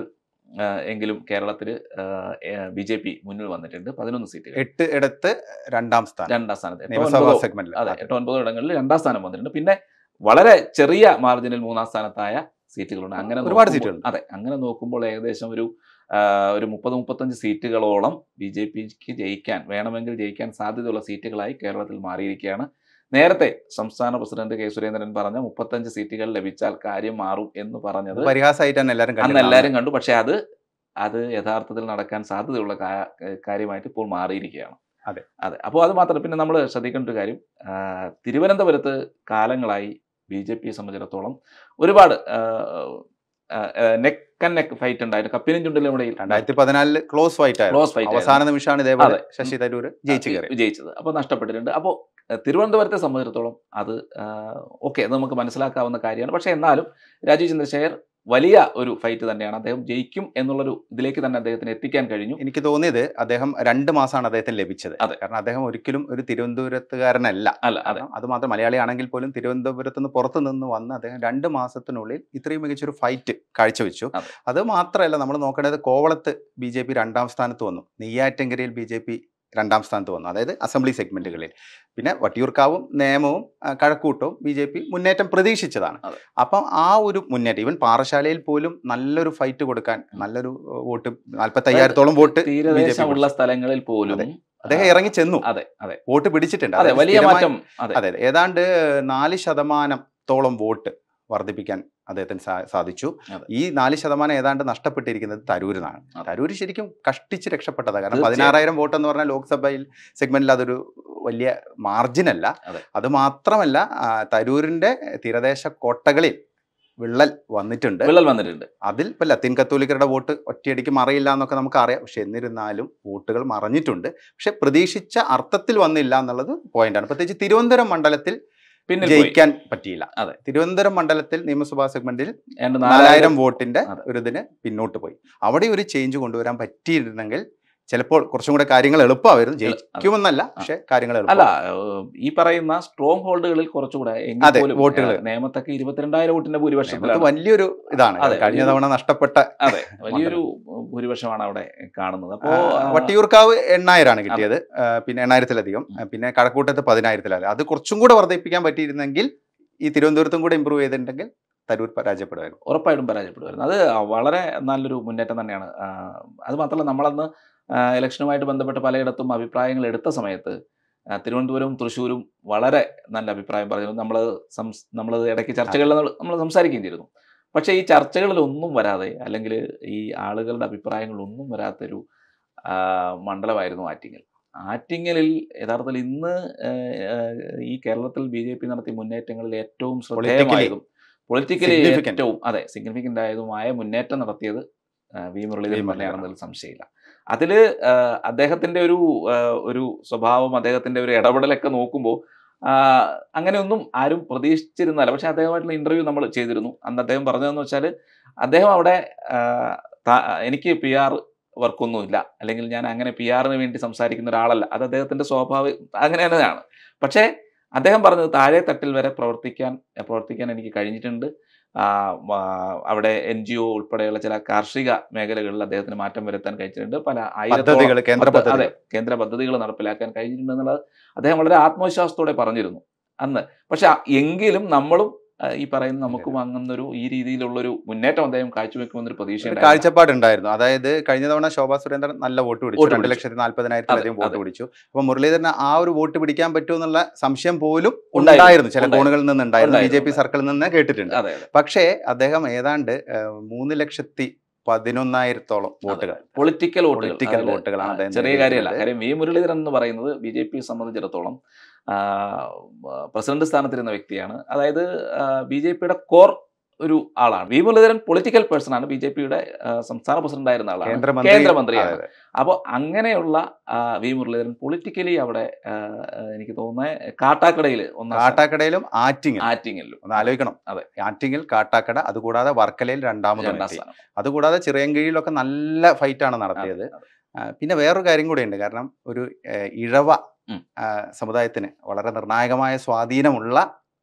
എങ്കിലും കേരളത്തിൽ ബി ജെ പി മുന്നിൽ വന്നിട്ടുണ്ട്. പതിനൊന്ന് സീറ്റുകൾ, എട്ട് ഇടത്ത് രണ്ടാം സ്ഥാനം, രണ്ടാം സ്ഥാനത്ത് നിയമസഭാ സെഗ്മെന്റിൽ. അതെ, എട്ടോ ഒൻപതോ ഇടങ്ങളിൽ രണ്ടാം സ്ഥാനം വന്നിട്ടുണ്ട്. പിന്നെ വളരെ ചെറിയ മാർജിനിൽ മൂന്നാം സ്ഥാനത്തായ സീറ്റുകളുണ്ട്. അങ്ങനെ ഒരുപാട് സീറ്റുകൾ. അതെ, അങ്ങനെ നോക്കുമ്പോൾ ഏകദേശം ഒരു ഒരു മുപ്പത് മുപ്പത്തഞ്ച് സീറ്റുകളോളം ബി ജെ പിക്ക് ജയിക്കാൻ, വേണമെങ്കിൽ ജയിക്കാൻ സാധ്യതയുള്ള സീറ്റുകളായി കേരളത്തിൽ മാറിയിരിക്കുകയാണ്. നേരത്തെ സംസ്ഥാന പ്രസിഡന്റ് കെ സുരേന്ദ്രൻ പറഞ്ഞ മുപ്പത്തഞ്ച് സീറ്റുകൾ ലഭിച്ചാൽ കാര്യം മാറും എന്ന് പറഞ്ഞത് പരിഹാസമായിട്ടാണ് എല്ലാവരും അന്ന് എല്ലാവരും കണ്ടു. പക്ഷെ അത് അത് യഥാർത്ഥത്തിൽ നടക്കാൻ സാധ്യതയുള്ള കാര്യമായിട്ട് ഇപ്പോൾ മാറിയിരിക്കുകയാണ്. അതെ അതെ അപ്പോൾ അത് മാത്രം. പിന്നെ നമ്മൾ ശ്രദ്ധിക്കേണ്ട ഒരു കാര്യം, തിരുവനന്തപുരത്ത് കാലങ്ങളായി ബി ജെ പിയെ സംബന്ധിച്ചിടത്തോളം ഒരുപാട് നെക്ക് ആൻഡ് നെക്ക് ഫൈറ്റ് ഉണ്ടായിരുന്നു. കപ്പിനും ചുണ്ടിലും ഇടയിൽ രണ്ടായിരത്തി പതിനാലില് ക്ലോസ് ഫൈറ്റ് ക്ലോസ് ഫൈറ്റ് അവസാന നിമിഷമാണ് ഇതേപോലെ ശശി തരൂർ ജയിച്ചു കയറി വിജയിച്ചത്. അപ്പോൾ നഷ്ടപ്പെട്ടിട്ടുണ്ട്. അപ്പോൾ തിരുവനന്തപുരത്തെ സംബന്ധിച്ചിടത്തോളം അത് ഓക്കെ, അത് നമുക്ക് മനസ്സിലാക്കാവുന്ന കാര്യമാണ്. പക്ഷേ എന്നാലും രാജീവ് ചന്ദ്രശേഖർ വലിയ ഒരു ഫൈറ്റ് തന്നെയാണ്. അദ്ദേഹം ജയിക്കും എന്നുള്ളൊരു ഇതിലേക്ക് തന്നെ അദ്ദേഹത്തിന് എത്തിക്കാൻ കഴിഞ്ഞു. എനിക്ക് തോന്നിയത് അദ്ദേഹം രണ്ട് മാസമാണ് അദ്ദേഹത്തിന് ലഭിച്ചത്. കാരണം അദ്ദേഹം ഒരിക്കലും ഒരു തിരുവനന്തപുരത്തുകാരനല്ല. അല്ല അതെ അത് മാത്രം മലയാളിയാണെങ്കിൽ പോലും തിരുവനന്തപുരത്ത് നിന്ന് പുറത്തു നിന്ന് വന്ന് അദ്ദേഹം രണ്ട് മാസത്തിനുള്ളിൽ ഇത്രയും മികച്ചൊരു ഫൈറ്റ് കാഴ്ചവെച്ചു. അത് മാത്രമല്ല, നമ്മൾ നോക്കേണ്ടത് കോവളത്ത് ബി ജെ പി രണ്ടാം സ്ഥാനത്ത് വന്നു, നെയ്യാറ്റിൻകരയിൽ ബി ജെ പി രണ്ടാം സ്ഥാനത്ത് വന്നു, അതായത് അസംബ്ലി സെഗ്മെന്റുകളിൽ. പിന്നെ വട്ടിയൂർക്കാവും നേമവും കഴക്കൂട്ടവും ബി ജെ പി മുന്നേറ്റം പ്രതീക്ഷിച്ചതാണ്. അപ്പം ആ ഒരു മുന്നേറ്റം, ഈവൻ പാറശാലയിൽ പോലും നല്ലൊരു ഫൈറ്റ് കൊടുക്കാൻ, നല്ലൊരു വോട്ട്, നാൽപ്പത്തി അയ്യായിരത്തോളം വോട്ട് തീരദേശമുള്ള സ്ഥലങ്ങളിൽ പോലും അദ്ദേഹം ഇറങ്ങി ചെന്നു. അതെ അതെ വോട്ട് പിടിച്ചിട്ടുണ്ട്. വലിയ മാറ്റം. അതെ, ഏതാണ്ട് നാല് ശതമാനത്തോളം വോട്ട് വർദ്ധിപ്പിക്കാൻ അദ്ദേഹത്തിന് സാധിച്ചു. ഈ നാല് ശതമാനം ഏതാണ്ട് നഷ്ടപ്പെട്ടിരിക്കുന്നത് തരൂരിനാണ്. തരൂര് ശരിക്കും കഷ്ടിച്ച് രക്ഷപ്പെട്ടതാണ്. കാരണം പതിനാറായിരം വോട്ട് എന്ന് പറഞ്ഞാൽ ലോക്സഭയിൽ സെഗ്മെന്റിൽ അതൊരു വലിയ മാർജിനല്ല. അത് മാത്രമല്ല, തരൂരിന്റെ തീരദേശ കോട്ടകളിൽ വിള്ളൽ വന്നിട്ടുണ്ട് വിള്ളൽ വന്നിട്ടുണ്ട് അതിൽ ഇപ്പം ലത്തീൻ കത്തോലിക്കരുടെ വോട്ട് ഒറ്റയടിക്ക് മറയില്ല എന്നൊക്കെ നമുക്ക് അറിയാം. പക്ഷെ എന്നിരുന്നാലും വോട്ടുകൾ മറഞ്ഞിട്ടുണ്ട്. പക്ഷെ പ്രതീക്ഷിച്ച അർത്ഥത്തിൽ വന്നില്ല എന്നുള്ളത് പോയിന്റാണ്. പ്രത്യേകിച്ച് തിരുവനന്തപുരം മണ്ഡലത്തിൽ പിന്നെ ജയിക്കാൻ പറ്റിയില്ല. അതെ, തിരുവനന്തപുരം മണ്ഡലത്തിൽ നിയമസഭാ സെഗ്മെന്റിൽ നാലായിരം വോട്ടിന്റെ ഒരു ഇതിന് പിന്നോട്ട് പോയി. അവിടെ ഒരു ചേഞ്ച് കൊണ്ടുവരാൻ പറ്റിയിരുന്നെങ്കിൽ ചിലപ്പോൾ കുറച്ചും കൂടെ കാര്യങ്ങൾ എളുപ്പമായിരുന്നു. ജയിക്കുമെന്നല്ല, പക്ഷെ കാര്യങ്ങൾ അല്ല, ഈ പറയുന്ന സ്ട്രോങ് ഹോൾഡുകളിൽ കുറച്ചുകൂടെ വോട്ടുകൾ നിയമത്തൊക്കെ ഇരുപത്തിരണ്ടായിരം വോട്ടിന്റെ ഭൂരിപക്ഷം വലിയൊരു ഇതാണ്. കഴിഞ്ഞ തവണ നഷ്ടപ്പെട്ട അതെ വലിയൊരു ഭൂരിപക്ഷമാണ് അവിടെ കാണുന്നത്. അപ്പോ വട്ടിയൂർക്കാവ് എണ്ണായിരമാണ് കിട്ടിയത്, പിന്നെ എണ്ണായിരത്തിലധികം. പിന്നെ കഴക്കൂട്ടത്ത് പതിനായിരത്തിലധികം. അത് കുറച്ചും കൂടെ വർദ്ധിപ്പിക്കാൻ പറ്റിയിരുന്നെങ്കിൽ, ഈ തിരുവനന്തപുരത്തും കൂടെ ഇമ്പ്രൂവ് ചെയ്തിട്ടുണ്ടെങ്കിൽ തരൂർ പരാജയപ്പെടുമായിരുന്നു. ഉറപ്പായിട്ടും പരാജയപ്പെടുമായിരുന്നു. അത് വളരെ നല്ലൊരു മുന്നേറ്റം തന്നെയാണ്. അത് മാത്രമല്ല, നമ്മളന്ന് ഇലക്ഷനുമായിട്ട് ബന്ധപ്പെട്ട് പലയിടത്തും അഭിപ്രായങ്ങൾ എടുത്ത സമയത്ത് തിരുവനന്തപുരവും തൃശ്ശൂരും വളരെ നല്ല അഭിപ്രായം പറഞ്ഞിരുന്നു. നമ്മൾ സംസ് നമ്മളത് ഇടയ്ക്ക് ചർച്ചകളിൽ നമ്മൾ സംസാരിക്കുകയും ചെയ്തിരുന്നു. പക്ഷേ ഈ ചർച്ചകളിലൊന്നും വരാതെ, അല്ലെങ്കിൽ ഈ ആളുകളുടെ അഭിപ്രായങ്ങളൊന്നും വരാത്തൊരു മണ്ഡലമായിരുന്നു ആറ്റിങ്ങൽ. ആറ്റിങ്ങലിൽ യഥാർത്ഥത്തിൽ ഇന്ന് ഈ കേരളത്തിൽ ബി ജെ പി നടത്തിയ മുന്നേറ്റങ്ങളിൽ ഏറ്റവും ശ്രദ്ധേയമായതും പൊളിറ്റിക്കലി ഏറ്റവും അതെ സിഗ്നിഫിക്കൻ്റ് ആയതുമായ മുന്നേറ്റം നടത്തിയത് വി മുരളീധരൻ തന്നെയാണെന്നതിൽ സംശയമില്ല. അതിൽ അദ്ദേഹത്തിൻ്റെ ഒരു ഒരു സ്വഭാവം, അദ്ദേഹത്തിൻ്റെ ഒരു ഇടപെടലൊക്കെ നോക്കുമ്പോൾ അങ്ങനെയൊന്നും ആരും പ്രതീക്ഷിച്ചിരുന്നല്ല. പക്ഷേ അദ്ദേഹമായിട്ടുള്ള ഇൻ്റർവ്യൂ നമ്മൾ ചെയ്തിരുന്നു. അന്ന് അദ്ദേഹം പറഞ്ഞതെന്ന് വെച്ചാൽ, അദ്ദേഹം അവിടെ എനിക്ക് പി ആർ വർക്കൊന്നുമില്ല, അല്ലെങ്കിൽ ഞാൻ അങ്ങനെ പി ആറിന് വേണ്ടി സംസാരിക്കുന്ന ഒരാളല്ല, അത് അദ്ദേഹത്തിൻ്റെ സ്വാഭാവിക അങ്ങനെ തന്നെയാണ്. പക്ഷേ അദ്ദേഹം പറഞ്ഞത് താഴെ തട്ടിൽ വരെ പ്രവർത്തിക്കാൻ പ്രവർത്തിക്കാൻ എനിക്ക് കഴിഞ്ഞിട്ടുണ്ട്. അവിടെ എൻ ജി ഒ ഉൾപ്പെടെയുള്ള ചില കാർഷിക മേഖലകളിൽ അദ്ദേഹത്തിന് മാറ്റം വരുത്താൻ കഴിഞ്ഞിട്ടുണ്ട്. പല ആയിരത്തോളം അതെ കേന്ദ്ര പദ്ധതികൾ നടപ്പിലാക്കാൻ കഴിഞ്ഞിട്ടുണ്ട് എന്നുള്ളത് അദ്ദേഹം വളരെ ആത്മവിശ്വാസത്തോടെ പറഞ്ഞിരുന്നു അന്ന്. പക്ഷെ എങ്കിലും നമ്മളും ഈ പറയുന്ന നമുക്കും അങ്ങനൊരു ഈ രീതിയിലുള്ളൊരു മുന്നേറ്റം അദ്ദേഹം കാഴ്ചവെക്കുമെന്നൊരു പ്രതീക്ഷ കാഴ്ചപ്പാടുണ്ടായിരുന്നു. അതായത് കഴിഞ്ഞ തവണ ശോഭാ സുരേന്ദ്രൻ നല്ല വോട്ട് പിടിച്ചു, രണ്ട് ലക്ഷത്തി നാല്പതിനായിരത്തിലധികം വോട്ട് പിടിച്ചു. അപ്പൊ മുരളീധരന് ആ ഒരു വോട്ട് പിടിക്കാൻ പറ്റുമെന്നുള്ള സംശയം പോലും ഉണ്ടായിരുന്നു, ചില കോണുകളിൽ നിന്നുണ്ടായിരുന്നു, ബി ജെ പി സർക്കിളിൽ നിന്ന് കേട്ടിട്ടുണ്ട്. പക്ഷേ അദ്ദേഹം ഏതാണ്ട് മൂന്ന് ലക്ഷത്തി പതിനൊന്നായിരത്തോളം വോട്ടുകൾ പൊളിറ്റിക്കൽ പൊളിറ്റിക്കൽ വോട്ടുകളാണ്. ചെറിയ കാര്യമല്ല. കാര്യം വി മുരളീധരൻ എന്ന് പറയുന്നത് ബി ജെ പിയെ സംബന്ധിച്ചിടത്തോളം പ്രസിഡന്റ് സ്ഥാനത്തിരുന്ന വ്യക്തിയാണ്. അതായത് ബി ജെ പിയുടെ കോർ ഒരു ആളാണ്. വി മുരളീധരൻ പൊളിറ്റിക്കൽ പേഴ്സൺ ആണ്, ബി ജെ പിയുടെ സംസ്ഥാന പ്രസിഡന്റ് ആയിരുന്ന ആളാണ്, കേന്ദ്രമന്ത്രിയാണ്. അപ്പോൾ അങ്ങനെയുള്ള വി മുരളീധരൻ പൊളിറ്റിക്കലി അവിടെ എനിക്ക് തോന്നുന്നത് കാട്ടാക്കടയിൽ ഒന്ന് കാട്ടാക്കടയിലും ആറ്റിങ്ങൽ ആറ്റിങ്ങലിലും ഒന്ന് ആലോചിക്കണം. അതെ, ആറ്റിങ്ങൽ, കാട്ടാക്കട, അതുകൂടാതെ വർക്കലയിൽ രണ്ടാമത് രണ്ടാം സ്ഥാനം, അതുകൂടാതെ ചിറയൻകീഴിലൊക്കെ നല്ല ഫൈറ്റാണ് നടത്തിയത്. പിന്നെ വേറൊരു കാര്യം കൂടെയുണ്ട്. കാരണം ഒരു ഇഴവ സമുദായത്തിന് വളരെ നിർണായകമായ സ്വാധീനമുള്ള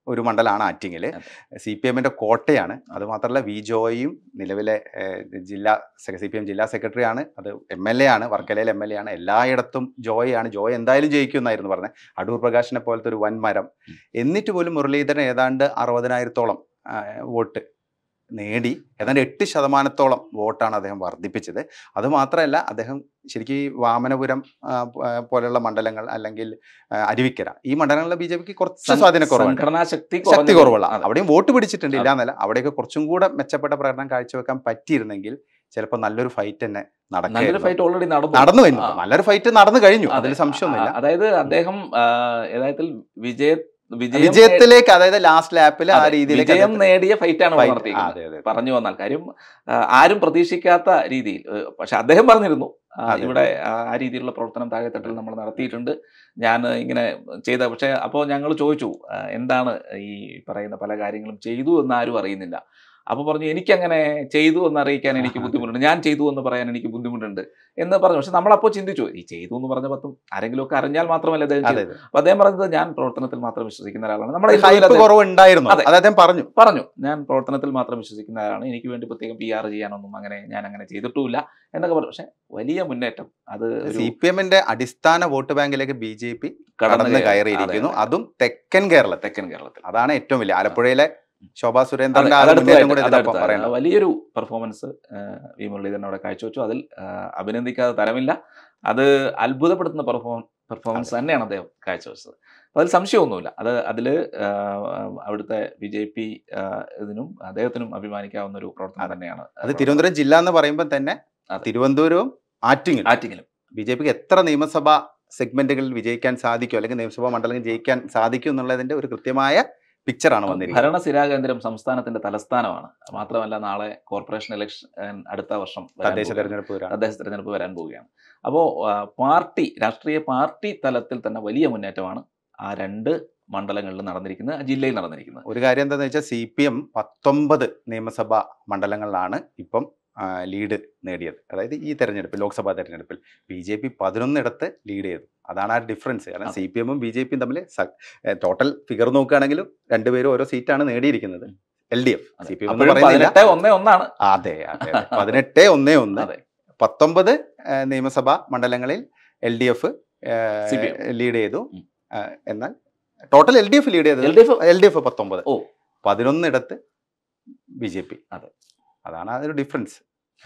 ഒരു മണ്ഡലമാണ് ആറ്റിങ്ങൽ. സി പി എമ്മിൻ്റെ കോട്ടയാണ്. അതുമാത്രമല്ല വി ജോയും നിലവിലെ ജില്ലാ സി പി എം ജില്ലാ സെക്രട്ടറി ആണ്. അത് എം എൽ എ ആണ്, വർക്കലയിൽ എം എൽ എ ആണ്. എല്ലായിടത്തും ജോയാണ്. ജോയ് എന്തായാലും ജയിക്കും എന്നായിരുന്നു പറഞ്ഞത്. അടൂർ പ്രകാശിനെ പോലത്തെ ഒരു വൻമരം. എന്നിട്ട് പോലും മുരളീധരൻ ഏതാണ്ട് അറുപതിനായിരത്തോളം വോട്ട് നേടി. ഏതാണ്ട് എട്ട് ശതമാനത്തോളം വോട്ടാണ് അദ്ദേഹം വർദ്ധിപ്പിച്ചത്. അതുമാത്രമല്ല, അദ്ദേഹം ശരിക്കും ഈ വാമനപുരം പോലെയുള്ള മണ്ഡലങ്ങൾ അല്ലെങ്കിൽ അരുവിക്കര, ഈ മണ്ഡലങ്ങളിലെ ബി ജെ പിക്ക് കുറച്ച് സ്വാധീനക്കുറവാണ്, ശക്തി ശക്തി കുറവുള്ള. അവിടെയും വോട്ട് പിടിച്ചിട്ടുണ്ട്, ഇല്ല എന്നല്ല. അവിടെയൊക്കെ കുറച്ചും കൂടെ മെച്ചപ്പെട്ട പ്രകടനം കാഴ്ചവെക്കാൻ പറ്റിയിരുന്നെങ്കിൽ ചിലപ്പോൾ നല്ലൊരു ഫൈറ്റ് തന്നെ നല്ലൊരു ഫൈറ്റ് ഓൾറെഡി നടന്നു നടന്നു കഴിഞ്ഞു നല്ലൊരു ഫൈറ്റ് നടന്നു കഴിഞ്ഞു അതിൽ സംശയമൊന്നുമില്ല. അതായത് അദ്ദേഹം യഥാർത്ഥത്തിൽ വിജയ വിജയത്തിലേക്ക്, അതായത് ലാസ്റ്റ് ലാപ്പിൽ ആ രീതിയിലേക്ക് വിജയം നേടിയ ഫൈറ്റാണ് നടത്തിയത്. പറഞ്ഞു വന്നാൽ കാര്യം ആരും പ്രതീക്ഷിക്കാത്ത രീതിയിൽ. പക്ഷെ അദ്ദേഹം പറഞ്ഞിരുന്നു ഇവിടെ ആ രീതിയിലുള്ള പ്രവർത്തനം താഴെത്തട്ടിൽ നമ്മൾ നടത്തിയിട്ടുണ്ട്, ഞാൻ ഇങ്ങനെ ചെയ്ത. പക്ഷെ അപ്പോൾ ഞങ്ങൾ ചോദിച്ചു എന്താണ് ഈ പറയുന്ന പല കാര്യങ്ങളും ചെയ്തു എന്ന് ആരും അറിയുന്നില്ല. അപ്പോൾ പറഞ്ഞു എനിക്കങ്ങനെ ചെയ്തു എന്ന് അറിയിക്കാൻ എനിക്ക് ബുദ്ധിമുട്ടുണ്ട്, ഞാൻ ചെയ്തു എന്ന് പറയാൻ എനിക്ക് ബുദ്ധിമുട്ടുണ്ട് എന്ന് പറഞ്ഞു. പക്ഷെ നമ്മളപ്പോൾ ചിന്തിച്ചു, ഈ ചെയ്തു എന്ന് പറഞ്ഞ പത്തും ആരെങ്കിലും ഒക്കെ അറിഞ്ഞാൽ മാത്രമല്ല അദ്ദേഹം ചെയ്തു. അപ്പോൾ അദ്ദേഹം പറഞ്ഞത് ഞാൻ പ്രവർത്തനത്തിൽ മാത്രം വിശ്വസിക്കുന്ന ഒരാളാണ്. നമ്മുടെ കുറവുണ്ടായിരുന്നു അദ്ദേഹം പറഞ്ഞു പറഞ്ഞു ഞാൻ പ്രവർത്തനത്തിൽ മാത്രം വിശ്വസിക്കുന്ന ആളാണ്, എനിക്ക് വേണ്ടി പ്രത്യേകം പി ആർ ചെയ്യാനൊന്നും അങ്ങനെ ഞാൻ അങ്ങനെ ചെയ്തിട്ടുമില്ല എന്നൊക്കെ പറഞ്ഞു. പക്ഷെ വലിയ മുന്നേറ്റം. അത് സി പി എമ്മിന്റെ അടിസ്ഥാന വോട്ട് ബാങ്കിലേക്ക് ബി ജെ പി കടന്നു കയറിയിരിക്കുന്നു. അതും തെക്കൻ കേരള തെക്കൻ കേരളത്തിൽ അതാണ് ഏറ്റവും വലിയ. ആലപ്പുഴയിലെ ശോഭാ സുരേന്ദ്രന്റെ വലിയൊരു പെർഫോമൻസ് വി മുരളീധരൻ അവിടെ കാഴ്ചവെച്ചു. അതിൽ അഭിനന്ദിക്കാതെ തരമില്ല. അത് അത്ഭുതപ്പെടുത്തുന്ന പെർഫോമ പെർഫോമൻസ് തന്നെയാണ് അദ്ദേഹം കാഴ്ചവെച്ചത്. അപ്പോൾ അതിൽ സംശയമൊന്നുമില്ല. അത് അതിൽ അവിടുത്തെ ബി ജെ പി ഇതിനും അദ്ദേഹത്തിനും അഭിമാനിക്കാവുന്ന ഒരു പ്രവർത്തനം തന്നെയാണ്. അത് തിരുവനന്തപുരം ജില്ല എന്ന് പറയുമ്പോൾ തന്നെ തിരുവനന്തപുരവും ആറ്റിങ്ങലും ആറ്റിങ്ങലും ബി ജെ പിക്ക് എത്ര നിയമസഭാ സെഗ്മെന്റുകളിൽ വിജയിക്കാൻ സാധിക്കും അല്ലെങ്കിൽ നിയമസഭാ മണ്ഡലങ്ങളിൽ ജയിക്കാൻ സാധിക്കും എന്നുള്ളതിന്റെ ഒരു കൃത്യമായ പിക്ചറാണ് വന്നിരിക്കുന്നത്. ഭരണസിരാകേന്ദ്രം സംസ്ഥാനത്തിന്റെ തലസ്ഥാനമാണ്. മാത്രമല്ല നാളെ കോർപ്പറേഷൻ ഇലക്ഷൻ അടുത്ത വർഷം തദ്ദേശ തെരഞ്ഞെടുപ്പ് തദ്ദേശ തെരഞ്ഞെടുപ്പ് വരാൻ പോവുകയാണ്. അപ്പോൾ പാർട്ടി രാഷ്ട്രീയ പാർട്ടി തലത്തിൽ തന്നെ വലിയ മുന്നേറ്റമാണ് ആ രണ്ട് മണ്ഡലങ്ങളിൽ നടന്നിരിക്കുന്നത്, ജില്ലയിൽ നടന്നിരിക്കുന്നത്. ഒരു കാര്യം എന്താണെന്ന് വെച്ചാൽ സി പി എം പത്തൊമ്പത് നിയമസഭാ മണ്ഡലങ്ങളിലാണ് ഇപ്പം ലീഡ് നേടിയത്. അതായത് ഈ തെരഞ്ഞെടുപ്പിൽ, ലോക്സഭാ തെരഞ്ഞെടുപ്പിൽ ബി ജെ പി പതിനൊന്നിടത്ത് ലീഡ് ചെയ്തു. അതാണ് ആ ഡിഫറൻസ്. കാരണം സി പി എമ്മും ബി ജെ പിയും തമ്മിൽ ടോട്ടൽ ഫിഗർ നോക്കുകയാണെങ്കിലും രണ്ടുപേരും ഓരോ സീറ്റാണ് നേടിയിരിക്കുന്നത്. L D F C P M ഒന്നാണ്. അതെ അതെ പതിനെട്ട് ഒന്നേ ഒന്ന് പത്തൊമ്പത് നിയമസഭാ മണ്ഡലങ്ങളിൽ എൽ ഡി എഫ് ലീഡ് ചെയ്തു. എന്നാൽ total L D F lead ചെയ്തത് എൽ ഡി എഫ് പത്തൊമ്പത്, പതിനൊന്നിടത്ത് ബി ജെ പി. അതെ, അതാണ് അതൊരു ഡിഫറൻസ്.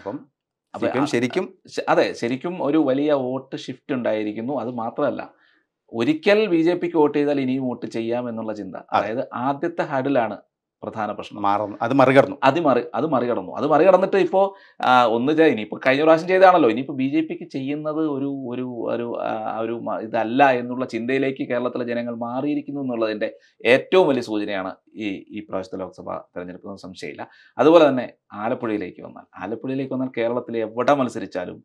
അപ്പം ശരിക്കും അതെ ശരിക്കും ഒരു വലിയ വോട്ട് ഷിഫ്റ്റ് ഉണ്ടായിരിക്കുന്നു. അത് മാത്രമല്ല, ഒരിക്കൽ ബി ജെ പിക്ക് വോട്ട് ചെയ്താൽ ഇനിയും വോട്ട് ചെയ്യാം എന്നുള്ള ചിന്ത. അതായത് ആദ്യത്തെ ഹഡിലാണ് പ്രധാന പ്രശ്നം. മാറുന്നു അത് മറികടന്നു അത് മറി അത് മറികടന്നു അത് മറികടന്നിട്ട് ഇപ്പോൾ ഒന്ന് ഇനിയിപ്പോൾ കഴിഞ്ഞ പ്രാവശ്യം ചെയ്താണല്ലോ, ഇനിയിപ്പോൾ ബി ജെ പിക്ക് ചെയ്യുന്നത് ഒരു ഒരു ഒരു ഒരു ഇതല്ല എന്നുള്ള ചിന്തയിലേക്ക് കേരളത്തിലെ ജനങ്ങൾ മാറിയിരിക്കുന്നു എന്നുള്ളതിൻ്റെ ഏറ്റവും വലിയ സൂചനയാണ് ഈ ഈ പ്രാവശ്യത്തെ ലോക്സഭാ തെരഞ്ഞെടുപ്പ്, സംശയമില്ല. അതുപോലെ തന്നെ ആലപ്പുഴയിലേക്ക് വന്നാൽ ആലപ്പുഴയിലേക്ക് വന്നാൽ കേരളത്തിൽ എവിടെ മത്സരിച്ചാലും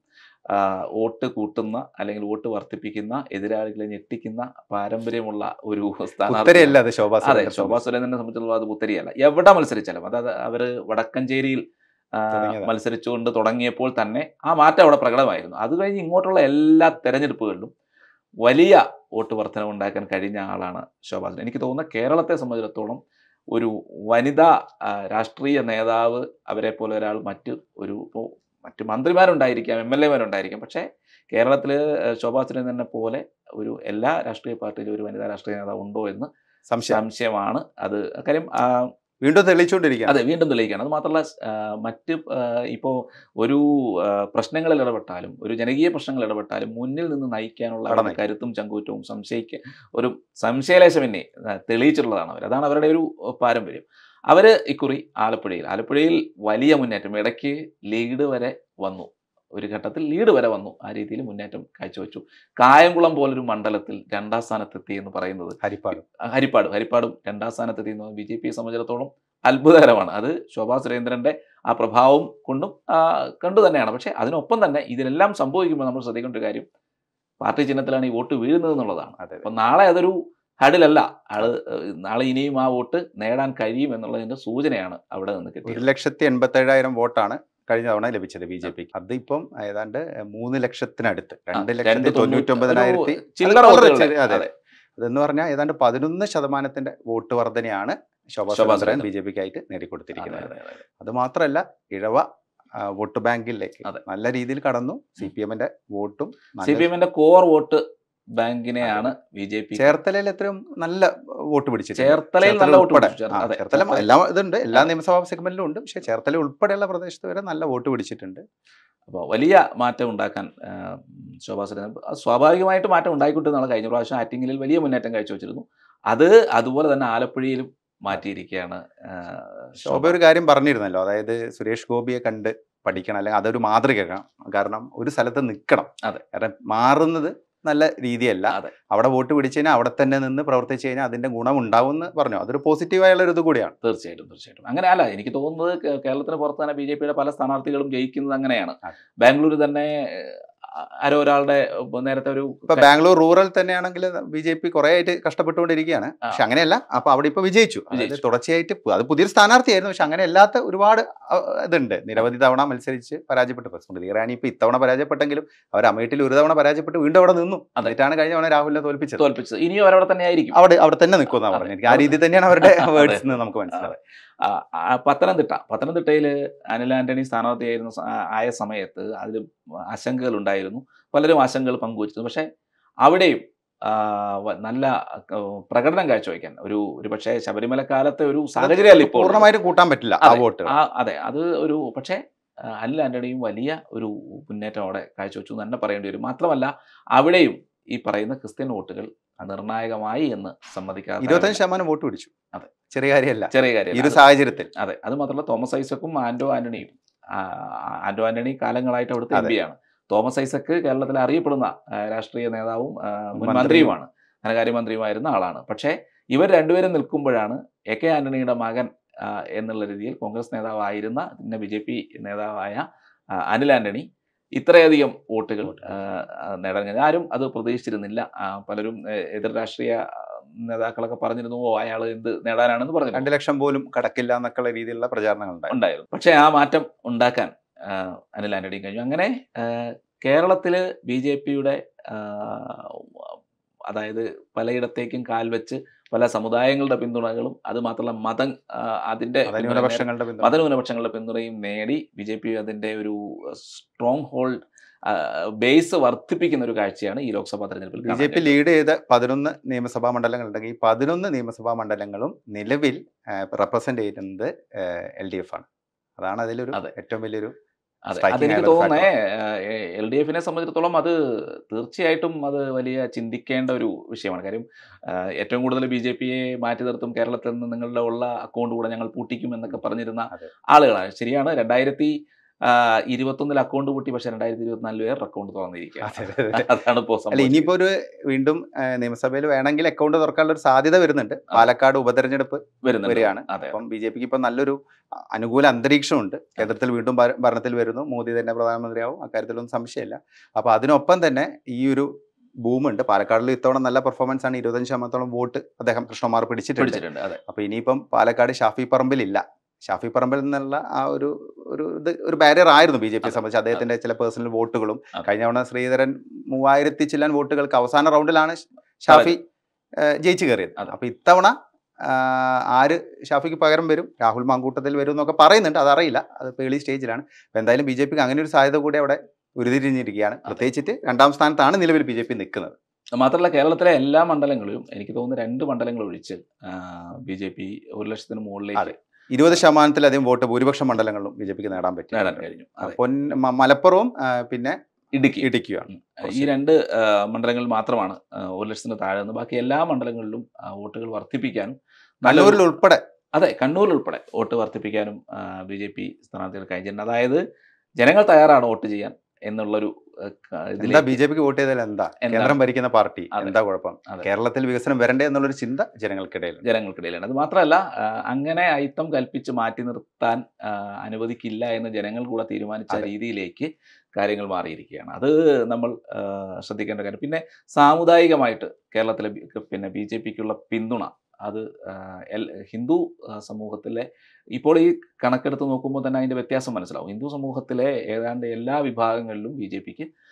വോട്ട് കൂട്ടുന്ന അല്ലെങ്കിൽ വോട്ട് വർദ്ധിപ്പിക്കുന്ന, എതിരാളികളെ ഞെട്ടിക്കുന്ന പാരമ്പര്യമുള്ള ഒരു സ്ഥാനാർത്ഥി. അതെ, ശോഭാ സുരേന്ദ്രനെ സംബന്ധിച്ചുള്ള അത് പുത്തരിയല്ല. എവിടെ മത്സരിച്ചാലും, അതായത് അവർ വടക്കഞ്ചേരിയിൽ മത്സരിച്ചുകൊണ്ട് തുടങ്ങിയപ്പോൾ തന്നെ ആ മാറ്റം അവിടെ പ്രകടമായിരുന്നു. അത് കഴിഞ്ഞ് ഇങ്ങോട്ടുള്ള എല്ലാ തെരഞ്ഞെടുപ്പുകളിലും വലിയ വോട്ട് വർധന ഉണ്ടാക്കാൻ കഴിഞ്ഞ ആളാണ് ശോഭാ സുരേന്ദ്രൻ. എനിക്ക് തോന്നുന്നത് കേരളത്തെ സംബന്ധിച്ചിടത്തോളം ഒരു വനിതാ രാഷ്ട്രീയ നേതാവ്, അവരെ പോലെ ഒരാൾ മറ്റ് ഒരു ഇപ്പോൾ മറ്റ് മന്ത്രിമാരുണ്ടായിരിക്കാം, എം എൽ എമാരുണ്ടായിരിക്കാം, പക്ഷേ കേരളത്തിൽ ശോഭാ സുരേന്ദ്രനെ പോലെ ഒരു എല്ലാ രാഷ്ട്രീയ പാർട്ടിയിലും ഒരു വനിതാ രാഷ്ട്രീയ നേതാവ് ഉണ്ടോ എന്ന് സംശയമാണ്. അത് കാര്യം വീണ്ടും തെളിയിച്ചുകൊണ്ടിരിക്കുക. അതെ, വീണ്ടും തെളിയിക്കുകയാണ്. അത് മാത്രമല്ല, മറ്റ് ഇപ്പോൾ ഒരു പ്രശ്നങ്ങളിൽ ഇടപെട്ടാലും, ഒരു ജനകീയ പ്രശ്നങ്ങൾ ഇടപെട്ടാലും മുന്നിൽ നിന്ന് നയിക്കാനുള്ള കരുത്തും ചങ്കൂറ്റവും സംശയിക്കുക ഒരു സംശയലേശം എന്നെ തെളിയിച്ചിട്ടുള്ളതാണ് അവർ. അതാണ് അവരുടെ ഒരു പാരമ്പര്യം. അവർ ഇക്കുറി ആലപ്പുഴയിൽ ആലപ്പുഴയിൽ വലിയ മുന്നേറ്റം, ഇടയ്ക്ക് ലീഡ് വരെ വന്നു, ഒരു ഘട്ടത്തിൽ ലീഡ് വരെ വന്നു. ആ രീതിയിൽ മുന്നേറ്റം കാഴ്ചവെച്ചു. കായംകുളം പോലൊരു മണ്ഡലത്തിൽ രണ്ടാം സ്ഥാനത്തെത്തി എന്ന് പറയുന്നത് ഹരിപ്പാട് ഹരിപ്പാട് ഹരിപ്പാടും രണ്ടാം സ്ഥാനത്തെത്തി എന്ന് ബി ജെ പിയെ സംബന്ധിച്ചിടത്തോളം അത്ഭുതകരമാണ്. അത് ശോഭാ സുരേന്ദ്രൻ്റെ ആ പ്രഭാവം കൊണ്ടും കണ്ടു തന്നെയാണ്. പക്ഷേ അതിനൊപ്പം തന്നെ ഇതിനെല്ലാം സംഭവിക്കുമ്പോൾ നമ്മൾ ശ്രദ്ധിക്കേണ്ട ഒരു കാര്യം, പാർട്ടി ചിഹ്നത്തിലാണ് ഈ വോട്ട് വീഴുന്നത് എന്നുള്ളതാണ്. അപ്പം നാളെ അതൊരു ഹഡിലല്ല, ആള് നാളെ ഇനിയും ആ വോട്ട് നേടാൻ കഴിയും എന്നുള്ളതിൻ്റെ സൂചനയാണ് അവിടെ നിന്ന് കിട്ടിയത്. ഒരു ലക്ഷത്തി എൺപത്തി ഏഴായിരം വോട്ടാണ് കഴിഞ്ഞ തവണ ലഭിച്ചത് ബി ജെ പിക്ക്. അതിപ്പം ഏതാണ്ട് മൂന്ന് ലക്ഷത്തിനടുത്ത്, രണ്ട് ലക്ഷത്തി തൊണ്ണൂറ്റി ഒമ്പതിനായിരത്തി ചില്ലറ. അതെ, അതെന്ന് പറഞ്ഞാൽ ഏതാണ്ട് പതിനൊന്ന് ശതമാനത്തിന്റെ വോട്ട് വർധനയാണ് ശോഭാ ശോഭാ സുരേന്ദ്രൻ സുരേന്ദ്രൻ. ബി ജെ പിക്ക് ആയിട്ട് അതെ, നേടിക്കൊടുത്തിരിക്കുന്നത്. അതെ, അതെ. അത് മാത്രമല്ല ഇഴവ ആ, വോട്ട് ബാങ്കിലേക്ക് അതെ. നല്ല രീതിയിൽ കടന്നു. സി പി എമ്മിന്റെ വോട്ടും സി പി എമ്മിന്റെ കോർ വോട്ട് ബാങ്കിനെയാണ് ബി ജെ പി ചേർത്തലയിൽ എത്രയും നല്ല വോട്ട് പിടിച്ചിട്ടുണ്ട്. ചേർത്തലയിൽ നല്ല വോട്ട് ഉൾപ്പെടെ പിടിച്ചു. ആ, അതെ, ചേർത്തല ചേർത്തല- എല്ലാ ഇതുണ്ട്, എല്ലാ അതെ. നിയമസഭാ സെഗ്മെന്റിലും ഉണ്ട്. പക്ഷേ ചേർത്തല ഉൾപ്പെടെയുള്ള പ്രദേശത്ത് വരെ നല്ല വോട്ട് പിടിച്ചിട്ടുണ്ട്. അപ്പോൾ വലിയ മാറ്റം ഉണ്ടാക്കാൻ ആ, ശോഭാ സുരേന്ദ്രൻ അത് സ്വാഭാവികമായിട്ട് മാറ്റം ഉണ്ടായിക്കൊണ്ടിരുന്നതാണ്. കഴിഞ്ഞ പ്രാവശ്യം ആറ്റിങ്ങലിൽ വലിയ മുന്നേറ്റം കാഴ്ചവെച്ചിരുന്നു. അത് അതുപോലെ തന്നെ ആലപ്പുഴയിലും മാറ്റിയിരിക്കുകയാണ് ആ, ശോഭ ഒരു കാര്യം പറഞ്ഞിരുന്നല്ലോ, അതായത് സുരേഷ് ഗോപിയെ കണ്ട് പഠിക്കണം, അല്ലെങ്കിൽ അതൊരു മാതൃകയാണ്. കാരണം ഒരു സ്ഥലത്ത് നിൽക്കണം. അതെ. കാരണം മാറുന്നത് നല്ല രീതിയല്ല. അതെ. അവിടെ വോട്ട് പിടിച്ചു കഴിഞ്ഞാൽ അവിടെ തന്നെ നിന്ന് പ്രവർത്തിച്ചു കഴിഞ്ഞാൽ അതിന്റെ ഗുണം ഉണ്ടാവും എന്ന് പറഞ്ഞു. അതൊരു പോസിറ്റീവായുള്ള ഒരു ഇത് കൂടിയാണ്. തീർച്ചയായിട്ടും തീർച്ചയായിട്ടും അങ്ങനെ അല്ല. എനിക്ക് തോന്നുന്നത് കേ- കേരളത്തിന് പുറത്ത് തന്നെ ബി ജെ പിയുടെ പല സ്ഥാനാർത്ഥികളും ജയിക്കുന്നത് അങ്ങനെയാണ്. അതെ. ബാംഗ്ലൂർ തന്നെ ആ, ആരോ ഒരാളുടെ ഇപ്പൊ നേരത്തെ ഒരു ഇപ്പൊ ബാംഗ്ലൂർ റൂറൽ തന്നെയാണെങ്കിൽ ബി ജെ പി കുറെ ആയിട്ട് കഷ്ടപ്പെട്ടുകൊണ്ടിരിക്കുകയാണ്. ആ. പക്ഷെ അങ്ങനെയല്ല. അപ്പൊ അവിടെ ഇപ്പൊ വിജയിച്ചു. അതായത് വിജയിച്ചു. തുടർച്ചയായിട്ട് പു- അത് പുതിയൊരു സ്ഥാനാർത്ഥിയായിരുന്നു. പക്ഷെ അങ്ങനെ അല്ലാത്ത ഒരുപാട് അഹ്, ഇതുണ്ട്. നിരവധി തവണ മത്സരിച്ച് പരാജയപ്പെട്ടു. ഇപ്പൊ സ്മൃതി ഇറാനി ഇപ്പൊ ഇത്തവണ പരാജയപ്പെട്ടെങ്കിലും അവർ അമേഠിയിൽ ഒരു തവണ പരാജയപ്പെട്ട് വീണ്ടും അവിടെ നിന്നു. അതെ. എന്നിട്ടാണ് കഴിഞ്ഞ തവണ രാഹുലിനെ തോൽപ്പിച്ചത്. തോൽപ്പിച്ചത്. ഇനിയും അവരവിടെ തന്നെ ആയിരിക്കും. അവിടെ അവിടെ തന്നെ നിൽക്കുന്ന അതെ. പറഞ്ഞിരിക്കും. ആ രീതി തന്നെയാണ് അവരുടെ അതെ. വേർഡ്സ് നമുക്ക് മനസ്സിലാവും. ആ, ആ, പത്തനംതിട്ട പത്തനംതിട്ടയിൽ അനിൽ ആന്റണി സ്ഥാനാർത്ഥിയായിരുന്ന സ- ആ- ആയ സമയത്ത് അതിൽ ആശങ്കകൾ ഉണ്ടായിരുന്നു. പലരും ആശങ്കകൾ പങ്കുവച്ചിരുന്നു. പക്ഷേ അവിടെയും ആ, വ- നല്ല ആ, പ്രകടനം കാഴ്ചവെക്കാൻ ഒരു ഒരു പക്ഷേ ശബരിമല കാലത്തെ ഒരു സാഹചര്യമല്ല ഇപ്പോൾ ഉള്ളത്. പൂർണ്ണമായിട്ടും കൂട്ടാൻ പറ്റില്ല ആ അതെ. വോട്ട്. ആ, അതെ അത് ഒരു പക്ഷേ ആ, അനിൽ ആന്റണിയും വലിയ ഒരു മുന്നേറ്റം അവിടെ കാഴ്ചവെച്ചു എന്ന് തന്നെ പറയേണ്ടി വരും. മാത്രമല്ല അവിടെയും ഈ പറയുന്ന ക്രിസ്ത്യൻ വോട്ടുകൾ നിർണായകമായി എന്ന് സമ്മതിക്കാതെ ഇരുപത്തഞ്ച് ശതമാനം വോട്ട് പിടിച്ചു. അതെ. ചെറിയ കാര്യമല്ല ചെറിയ ഈ കാര്യം. ഒരു സാഹചര്യത്തിൽ. അതെ. അത് മാത്രമല്ല തോമസ് ഐസക്കും ആന്റോ ആന്റണിയും ആ, ആന്റോ ആന്റണി കാലങ്ങളായിട്ട് അവിടുത്തെ എം അതെ. പിയാണ്. തോമസ് ഐസക്ക് കേരളത്തിൽ അറിയപ്പെടുന്ന ആ, രാഷ്ട്രീയ നേതാവും ആ, മുൻ മന്ത്രിയും. മന്ത്രിയുമാണ്, ധനകാര്യമന്ത്രിയുമായിരുന്ന ആളാണ്. പക്ഷേ ഇവർ രണ്ടുപേരും നിൽക്കുമ്പോഴാണ് എ കെ ആന്റണിയുടെ മകൻ ആ, എന്നുള്ള രീതിയിൽ കോൺഗ്രസ് നേതാവായിരുന്ന പിന്നെ ബി ജെ പി നേതാവായ ആ, അനിൽ ആന്റണി ഇത്രയധികം വോട്ടുകൾ ആ, ആ, നേടാൻ കഴിഞ്ഞത്. ആരും അത് പ്രതീക്ഷിച്ചിരുന്നില്ല. ആ, പലരും ഏ, എതിർ രാഷ്ട്രീയ ആ, നേതാക്കളൊക്കെ പറഞ്ഞിരുന്നു, ഓ അയാൾ എന്ത് നേടാനാണെന്ന് പറഞ്ഞു രണ്ട് ലക്ഷം പോലും കടക്കില്ല എന്നൊക്കെയുള്ള രീതിയിലുള്ള പ്രചാരണങ്ങൾ ഉണ്ടായി. ഉണ്ടായിരുന്നു. പക്ഷേ ആ മാറ്റം ഉണ്ടാക്കാൻ ആ, അനിൽ ആന്റണി കഴിഞ്ഞു. അങ്ങനെ ആ, കേരളത്തില് ബി ജെ പിയുടെ അതായത് പലയിടത്തേക്കും കാൽവെച്ച് പല സമുദായങ്ങളുടെ പിന്തുണകളും അത് മാത്രമല്ല മതം ആ, അതിന്റെ പിന്തുണ നേടി- ന്യൂനപക്ഷങ്ങളുടെ പിന്തുണ. മതന്യൂനപക്ഷങ്ങളുടെ പിന്തുണയും നേടി ബി ജെ പി അതിന്റെ ഒരു സ്ട്രോങ് ഹോൾഡ് ബേസ് വർദ്ധിപ്പിക്കുന്ന ഒരു കാഴ്ചയാണ് ഈ ലോക്സഭാ തെരഞ്ഞെടുപ്പിൽ ബി ജെ കാണാൻ പി കഴിഞ്ഞത്. ലീഡ് ചെയ്ത പതിനൊന്ന് നിയമസഭാ മണ്ഡലങ്ങൾ ഉണ്ടെങ്കിൽ ഈ പതിനൊന്ന് നിയമസഭാ മണ്ഡലങ്ങളും നിലവിൽ റെപ്രസെന്റ് ചെയ്യുന്നത് എൽ ഡി എഫ് ആണ്. അതാണ് അതിലൊരു അതെ. ഏറ്റവും വലിയൊരു അതെ, striking അതെനിക്ക് ആയിട്ടുള്ള ഒരു തോന്നുന്നേ എൽ ഡി എഫിനെ സംബന്ധിച്ചിടത്തോളം അത് തീർച്ചയായിട്ടും അത് വലിയ ചിന്തിക്കേണ്ട ഒരു വിഷയമാണ്. കാര്യം ആ, ഏറ്റവും കൂടുതൽ ബി ജെ പിയെ മാറ്റി നിർത്തും, കേരളത്തിൽ നിന്ന് നിങ്ങളുടെ ഉള്ള അക്കൗണ്ട് കൂടെ ഞങ്ങൾ പൂട്ടിക്കും എന്നൊക്കെ പറഞ്ഞിരുന്ന അതെ. ആളുകളാണ്. ശരിയാണ്, രണ്ടായിരത്തി ഇരുപത്തൊന്നിൽ അക്കൗണ്ട് പൂട്ടി, പക്ഷേ രണ്ടായിരത്തി ഇരുപത്തിനാലിൽ വേറെ അക്കൗണ്ട് തുറന്നിരിക്കുക. അതെ, അതെ, അതെ. അതാണ് ഇപ്പോൾ അല്ല സംഭവിച്ചത്. ഇനിയിപ്പോ ഒരു വീണ്ടും നിയമസഭയിൽ വേണമെങ്കിൽ അക്കൗണ്ട് തുറക്കാനുള്ള ഒരു സാധ്യത വരുന്നുണ്ട്. പാലക്കാട് ഉപതെരഞ്ഞെടുപ്പ് വരുന്നുണ്ട്. വരികയാണ്. അതെ, അപ്പം ബി ജെ പിക്ക് ഇപ്പൊ നല്ലൊരു അ- അനുകൂല അന്തരീക്ഷമുണ്ട്. കേന്ദ്രത്തിൽ വീണ്ടും ഭര- ഭരണത്തിൽ വരുന്നു, മോദി തന്നെ പ്രധാനമന്ത്രിയാവും, അക്കാര്യത്തിലൊന്നും സംശയമില്ല. അപ്പൊ അതിനൊപ്പം തന്നെ ഈ ഒരു ബൂമുണ്ട്. പാലക്കാടിൽ ഇത്തവണ നല്ല പെർഫോമൻസ് ആണ്. ഇരുപത്തഞ്ച് ശതമാനത്തോളം വോട്ട് അദ്ദേഹം കൃഷ്ണകുമാർ പിടിച്ചിട്ടുണ്ട്. പിടിച്ചിട്ടുണ്ട്. അതെ, അപ്പൊ ഇനിയിപ്പം പാലക്കാട് ഷാഫി പറമ്പിലില്ല. ഷാഫി പറമ്പിൽ നിന്നുള്ള ആ ഒരു ഒരു ഇത് ഒരു ബാരിയർ ആയിരുന്നു ബി ജെ പിയെ അതെ, സംബന്ധിച്ച്. അദ്ദേഹത്തിന്റെ ചില പേഴ്സണൽ വോട്ടുകളും അതെ. കഴിഞ്ഞ തവണ ശ്രീധരൻ മൂവായിരത്തി ചില്ലാൻ വോട്ടുകൾക്ക് അവസാന റൗണ്ടിലാണ് ഷാഫി ഏഹ്, ജയിച്ചു കയറിയത്. അതെ. അപ്പൊ ഇത്തവണ ആഹ്, ആര് ഷാഫിക്ക് പകരം വരും, രാഹുൽ മാങ്കൂട്ടത്തിൽ വരും എന്നൊക്കെ പറയുന്നുണ്ട്. അതറിയില്ല, അത് പേളി സ്റ്റേജിലാണ്. അപ്പൊ എന്തായാലും ബി ജെ പിക്ക് അങ്ങനെ ഒരു സാധ്യത കൂടി അവിടെ ഉരുതിരിഞ്ഞിരിക്കുകയാണ്. പ്രത്യേകിച്ചിട്ട് രണ്ടാം സ്ഥാനത്താണ് നിലവിൽ ബി ജെ പി നിൽക്കുന്നത്. മാത്രമല്ല കേരളത്തിലെ എല്ലാ മണ്ഡലങ്ങളിലും എനിക്ക് തോന്നുന്നു രണ്ട് മണ്ഡലങ്ങൾ ഒഴിച്ച് ബി ജെ പി ഒരു ലക്ഷത്തിന് മുകളിലേക്ക് അതെ. ഇരുപത് ശതമാനത്തിലധികം വോട്ട് ഭൂരിപക്ഷ മണ്ഡലങ്ങളിലും ബി ജെ പിക്ക് നേടാൻ പറ്റി. നേടാൻ കഴിഞ്ഞു. അതെ. പൊൻ മ- മലപ്പുറവും ആ, പിന്നെ ഇടുക്കി ഇടുക്കിയാണ്. ഈ രണ്ട് ആ, മണ്ഡലങ്ങളിൽ മാത്രമാണ് ആ, ഒരു ലക്ഷത്തിന് താഴെ നിന്ന്. ബാക്കി എല്ലാ മണ്ഡലങ്ങളിലും ആ, വോട്ടുകൾ വർദ്ധിപ്പിക്കാനും നല്ലൊരു- കണ്ണൂരിൽ ഉൾപ്പെടെ അതെ, കണ്ണൂരിൽ ഉൾപ്പെടെ വോട്ട് വർദ്ധിപ്പിക്കാനും ബി ജെ പി സ്ഥാനാർത്ഥികൾ കഴിഞ്ഞിട്ടുണ്ട്. അതായത് ജനങ്ങൾ തയ്യാറാണ് വോട്ട് ചെയ്യാൻ എന്നുള്ളൊരു ആ, ക- എന്താ ഇതിലേക്ക് ബി ജെ പിക്ക് വോട്ട് ചെയ്താൽ എന്താ, എന്താ? കേന്ദ്രം ഭരിക്കുന്ന പാർട്ടി അതെ. എന്താ കുഴപ്പം, അതെ. കേരളത്തിൽ വികസനം വരണ്ടേ എന്നുള്ളൊരു ചിന്ത ജനങ്ങൾക്കിടയിൽ. ജനങ്ങൾക്കിടയിലാണ്. അത് മാത്രമല്ല ആ, അങ്ങനെ അയിത്തം കൽപ്പിച്ച് മാറ്റി നിർത്താൻ ആ, അനുവദിക്കില്ല എന്ന് ജനങ്ങൾ കൂടെ തീരുമാനിച്ച അതെ. രീതിയിലേക്ക് കാര്യങ്ങൾ മാറിയിരിക്കുകയാണ്. അത് നമ്മൾ ആ, ശ്രദ്ധിക്കേണ്ട കാര്യം. പിന്നെ സാമുദായികമായിട്ട് കേരളത്തിലെ ബി- പിന്നെ ബി ജെ പിക്കുള്ള പിന്തുണ അത് ആ, എൽ- ഹിന്ദു ആ, സമൂഹത്തിലെ ഇപ്പോൾ ഈ കണക്കെടുത്ത് നോക്കുമ്പോൾ തന്നെ അതിൻ്റെ വ്യത്യാസം മനസ്സിലാവും. ഹിന്ദു സമൂഹത്തിലെ ഏതാണ്ട് എല്ലാ വിഭാഗങ്ങളിലും ബി ജെ പിക്ക്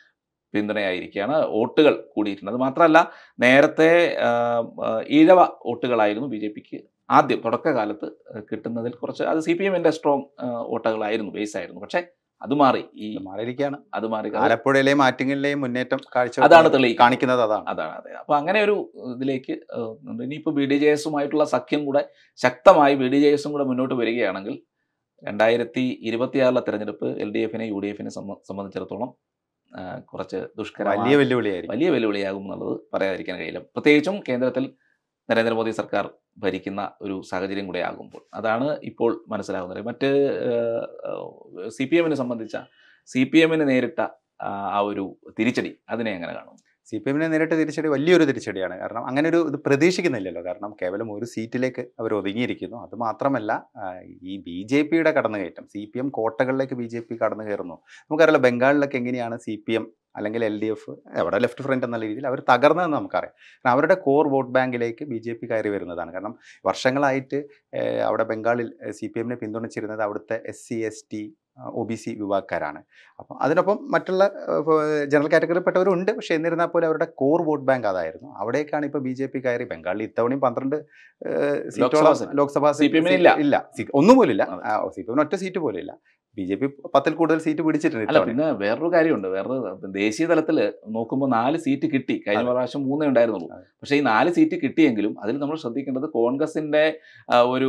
പിന്തുണയായിരിക്കുകയാണ്. വോട്ടുകൾ കൂടിയിട്ടുണ്ട്. അത് മാത്രമല്ല, നേരത്തെ ഈഴവ വോട്ടുകളായിരുന്നു ബി ജെ പിക്ക് ആദ്യം തുടക്കകാലത്ത് കിട്ടുന്നതിൽ കുറച്ച്. അത് സി പി എമ്മിൻ്റെ സ്ട്രോങ് വോട്ടുകളായിരുന്നു, ബേസ് ആയിരുന്നു. പക്ഷേ അത് മാറി. ഈ മാറിയിരിക്കുകയാണ്. അത് മാറി. ആലപ്പുഴയിലെയും ആറ്റിങ്ങലിലെയും മുന്നേറ്റം കാഴ്ച അതാണ് തെളിയിക്കുന്നത്, കാണിക്കുന്നത് അതാണ് അതാണ് അതെ. അപ്പോൾ അങ്ങനെ ഒരു ഇതിലേക്ക് ഇനിയിപ്പോൾ ബി ഡി ജെ എസുമായിട്ടുള്ള സഖ്യം കൂടെ ശക്തമായി ബി ഡി ജെ എസും കൂടെ മുന്നോട്ട് വരികയാണെങ്കിൽ രണ്ടായിരത്തി ഇരുപത്തിയാറിലെ തെരഞ്ഞെടുപ്പ് എൽ ഡി എഫിനെ യു ഡി എഫിനെ സംബന്ധിച്ചിടത്തോളം കുറച്ച് ദുഷ്കരമായ വലിയ വെല്ലുവിളിയായിരിക്കും വലിയ വെല്ലുവിളിയാകും എന്നുള്ളത് പറയാതിരിക്കാൻ കഴിയില്ല. പ്രത്യേകിച്ചും കേന്ദ്രത്തിൽ നരേന്ദ്രമോദി സർക്കാർ ഭരിക്കുന്ന ഒരു സാഹചര്യം കൂടെ ആകുമ്പോൾ അതാണ് ഇപ്പോൾ മനസ്സിലാകുന്നത്. മറ്റ് സി പി എമ്മിനെ സംബന്ധിച്ച സി പി എമ്മിന് നേരിട്ട ആ ഒരു തിരിച്ചടി അതിനെ എങ്ങനെ കാണും? സി പി എമ്മിനെ നേരിട്ട് തിരിച്ചടി വലിയൊരു തിരിച്ചടിയാണ്. കാരണം അങ്ങനെ ഒരു ഇത് പ്രതീക്ഷിക്കുന്നില്ലല്ലോ. കാരണം കേവലം ഒരു സീറ്റിലേക്ക് അവർ ഒതുങ്ങിയിരിക്കുന്നു. അതുമാത്രമല്ല, ഈ ബി ജെ പിയുടെ കടന്നുകയറ്റം, സി പി എം കോട്ടകളിലേക്ക് ബി ജെ പി കടന്നു കയറുന്നു. നമുക്കറിയാലോ ബംഗാളിലൊക്കെ എങ്ങനെയാണ് സി പി എം അല്ലെങ്കിൽ എൽ ഡി എഫ് എവിടെ ലെഫ്റ്റ് ഫ്രണ്ട് എന്നുള്ള രീതിയിൽ അവർ തകർന്നതെന്ന് നമുക്കറിയാം. കാരണം അവരുടെ കോർ വോട്ട് ബാങ്കിലേക്ക് ബി ജെ പി കയറി വരുന്നതാണ്. കാരണം വർഷങ്ങളായിട്ട് അവിടെ ബംഗാളിൽ സി പി എമ്മിനെ പിന്തുണച്ചിരുന്നത് അവിടുത്തെ S C S T O B C വിഭാഗക്കാരാണ്. അപ്പം അതിനൊപ്പം മറ്റുള്ള ജനറൽ കാറ്റഗറിയിൽപ്പെട്ടവരുണ്ട്. പക്ഷേ എന്നിരുന്നാൽ പോലും അവരുടെ കോർ വോട്ട് ബാങ്ക് അതായിരുന്നു. അവിടേക്കാണ് ഇപ്പോൾ ബി ജെ പി കയറി. ബംഗാളിൽ ഇത്തവണയും പന്ത്രണ്ട് സീറ്റോളം ലോക്സഭാ ഇല്ല, ഒന്നും പോലും ഇല്ല. സി പി എമ്മിന് ഒറ്റ സീറ്റ് പോലും ഇല്ല. ബി ജെ പി പത്തിൽ കൂടുതൽ സീറ്റ് പിടിച്ചിട്ടുണ്ട്. പിന്നെ വേറൊരു കാര്യമുണ്ട്. വേറൊരു ദേശീയ തലത്തിൽ നോക്കുമ്പോൾ നാല് സീറ്റ് കിട്ടി. കഴിഞ്ഞ പ്രാവശ്യം മൂന്നേ ഉണ്ടായിരുന്നുള്ളൂ. പക്ഷേ ഈ നാല് സീറ്റ് കിട്ടിയെങ്കിലും അതിൽ നമ്മൾ ശ്രദ്ധിക്കേണ്ടത് കോൺഗ്രസിന്റെ ഒരു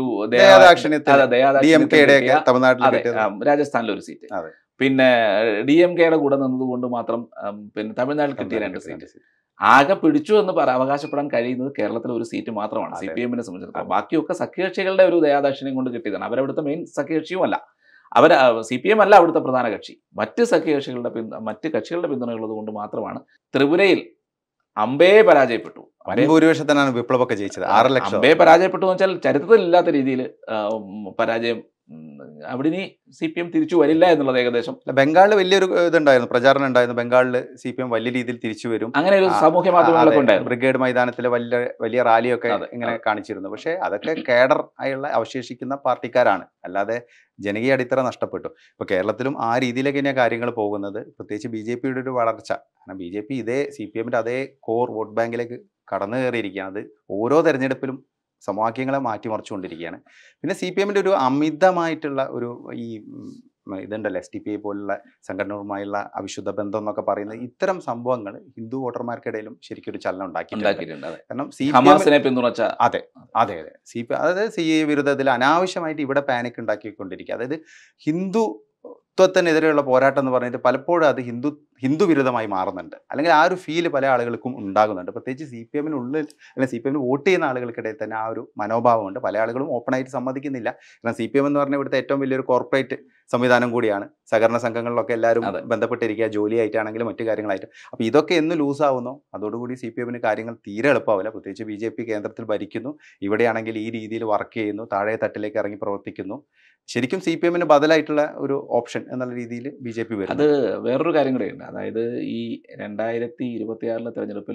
രാജസ്ഥാനിലെ ഒരു സീറ്റ്, പിന്നെ ഡി എം കെയുടെ കൂടെ നിന്നതുകൊണ്ട് മാത്രം പിന്നെ തമിഴ്നാട്ടിൽ കിട്ടിയ രണ്ട് സീറ്റ്. ആകെ പിടിച്ചു എന്ന് പറ അവകാശപ്പെടാൻ കഴിയുന്നത് കേരളത്തിലെ ഒരു സീറ്റ് മാത്രമാണ് സി പി എമ്മിനെ സംബന്ധിച്ചിടത്തോളം. ബാക്കിയൊക്കെ സഖ്യകക്ഷികളുടെ ഒരു ദയാദാക്ഷിണ്യം കൊണ്ട് കിട്ടിയതാണ്. അവരവിടുത്തെ മെയിൻ സഖ്യകക്ഷിയും അല്ല, അവർ സി പി എം അല്ല അവിടുത്തെ പ്രധാന കക്ഷി. മറ്റ് സഖ്യകക്ഷികളുടെ പിന്തുണ മറ്റ് കക്ഷികളുടെ പിന്തുണയുള്ളത് കൊണ്ട് മാത്രമാണ് ത്രിപുരയിൽ അമ്പേ പരാജയപ്പെട്ടു. ഭൂരിപക്ഷത്തിനാണ് വിപ്ലവൊക്കെ ജയിച്ചത്. ആറ് ലക്ഷം അമ്പേ പരാജയപ്പെട്ടു എന്ന് വെച്ചാൽ ചരിത്രത്തിൽ ഇല്ലാത്ത രീതിയിൽ പരാജയം. അവിടെ ഇനി സി പി എം തിരിച്ചു വരില്ല എന്നുള്ളത് ഏകദേശം. ബംഗാളിൽ വലിയൊരു ഇതുണ്ടായിരുന്നു, പ്രചാരണം ഉണ്ടായിരുന്നു. ബംഗാളിൽ സി പി എം വലിയ രീതിയിൽ തിരിച്ചു വരും, അങ്ങനെ ഒരു സാമൂഹ്യ മാധ്യമങ്ങളൊക്കെ ഉണ്ടായിരുന്നു. ബ്രിഗേഡ് മൈതാനത്തിലെ വലിയ വലിയ റാലിയൊക്കെ ഇങ്ങനെ കാണിച്ചിരുന്നു. പക്ഷേ അതൊക്കെ കേഡർ ആയുള്ള അവശേഷിക്കുന്ന പാർട്ടിക്കാരാണ്, അല്ലാതെ ജനകീയ അടിത്തറ നഷ്ടപ്പെട്ടു. ഇപ്പോൾ കേരളത്തിലും ആ രീതിയിലേക്ക് തന്നെയാണ് കാര്യങ്ങൾ പോകുന്നത്. പ്രത്യേകിച്ച് ബി ജെ പിയുടെ ഒരു വളർച്ച. കാരണം ബി ജെ പി ഇതേ സി പി എമ്മിൻ്റെ അതേ കോർ വോട്ട് ബാങ്കിലേക്ക് കടന്നു കയറിയിരിക്കുകയാണ്. അത് ഓരോ തെരഞ്ഞെടുപ്പിലും സമവാക്യങ്ങളെ മാറ്റിമറിച്ചുകൊണ്ടിരിക്കുകയാണ്. പിന്നെ സി പി എമ്മിൻ്റെ ഒരു അമിതമായിട്ടുള്ള ഒരു ഈ ഇതുണ്ടല്ലോ എസ് ടി പി ഐ പോലുള്ള സംഘടനകളുമായുള്ള അവിശുദ്ധ ബന്ധം എന്നൊക്കെ പറയുന്ന ഇത്തരം സംഭവങ്ങൾ ഹിന്ദു വോട്ടർമാർക്കിടയിലും ശരിക്കും ഒരു ചലനം ഉണ്ടാക്കിയിട്ടുണ്ട്. കാരണം സി പി എമ്മിനെ പിന്തുണച്ച അതെ അതെ അതെ സി പി അതായത് സി എ വിരുദ്ധത്തിൽ അനാവശ്യമായിട്ട് ഇവിടെ പാനിക് ഉണ്ടാക്കിക്കൊണ്ടിരിക്കുക. അതായത് ഹിന്ദു ത്വത്തിനെതിരെയുള്ള പോരാട്ടം എന്ന് പറഞ്ഞിട്ട് പലപ്പോഴും അത് ഹിന്ദു ഹിന്ദു വിരുദ്ധമായി മാറുന്നുണ്ട്. അല്ലെങ്കിൽ ആ ഒരു ഫീല് പല ആളുകൾക്കും ഉണ്ടാകുന്നുണ്ട്. പ്രത്യേകിച്ച് സി പി എമ്മിനുള്ളിൽ അല്ലെങ്കിൽ സി പി എമ്മിന് വോട്ട് ചെയ്യുന്ന ആളുകൾക്കിടയിൽ തന്നെ ആ ഒരു മനോഭാവമുണ്ട്. പല ആളുകളും ഓപ്പണായിട്ട് സമ്മതിക്കുന്നില്ല. കാരണം സി പി എം എന്ന് പറഞ്ഞാൽ ഇവിടുത്തെ ഏറ്റവും വലിയൊരു കോർപ്പറേറ്റ് സംവിധാനം കൂടിയാണ്. സഹകരണ സംഘങ്ങളിലൊക്കെ എല്ലാവരും ബന്ധപ്പെട്ടിരിക്കുക, ജോലിയായിട്ടാണെങ്കിലും മറ്റു കാര്യങ്ങളായിട്ട്. അപ്പോൾ ഇതൊക്കെ എന്ന് ലൂസാവുന്നോ അതോടുകൂടി സി പി എമ്മിന് കാര്യങ്ങൾ തീരെ എളുപ്പമാവില്ല. പ്രത്യേകിച്ച് ബി ജെ പി കേന്ദ്രത്തിൽ ഭരിക്കുന്നു, ഇവിടെയാണെങ്കിൽ ഈ രീതിയിൽ വർക്ക് ചെയ്യുന്നു, താഴെ തട്ടിലേക്ക് ഇറങ്ങി പ്രവർത്തിക്കുന്നു. ശരിക്കും സി പി എമ്മിന് ബദലായിട്ടുള്ള ഒരു ഓപ്ഷൻ എന്നുള്ള രീതിയിൽ ബി ജെ പി വരും. അത് വേറൊരു കാര്യം കൂടെയുണ്ട്. അതായത് ഈ രണ്ടായിരത്തി ഇരുപത്തിയാറിലെ തെരഞ്ഞെടുപ്പിൽ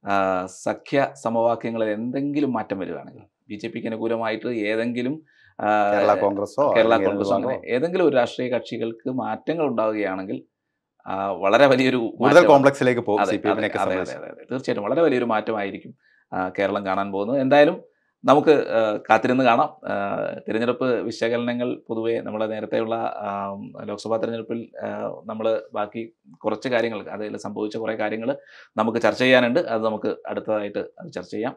സഖ്യ സമവാക്യങ്ങളിൽ എന്തെങ്കിലും മാറ്റം വരികയാണെങ്കിൽ ബി ജെ പിക്ക് അനുകൂലമായിട്ട് ഏതെങ്കിലും കേരള കോൺഗ്രസോ കേരള കോൺഗ്രസോ അങ്ങനെ ഏതെങ്കിലും ഒരു രാഷ്ട്രീയ കക്ഷികൾക്ക് മാറ്റങ്ങൾ ഉണ്ടാവുകയാണെങ്കിൽ വളരെ വലിയൊരു കോംപ്ലക്സിലേക്ക് പോകും. തീർച്ചയായിട്ടും വളരെ വലിയൊരു മാറ്റമായിരിക്കും കേരളം കാണാൻ പോകുന്നത്. എന്തായാലും നമുക്ക് കാത്തിരുന്ന് കാണാം. തിരഞ്ഞെടുപ്പ് വിശകലനങ്ങൾ പൊതുവേ നമ്മൾ നേരത്തെയുള്ള ലോക്സഭാ തെരഞ്ഞെടുപ്പിൽ നമ്മൾ ബാക്കി കുറച്ച് കാര്യങ്ങൾ അതിൽ സംഭവിച്ച കുറേ കാര്യങ്ങൾ നമുക്ക് ചർച്ച ചെയ്യാനുണ്ട്. അത് നമുക്ക് അടുത്തതായിട്ട് അത് ചർച്ച ചെയ്യാം.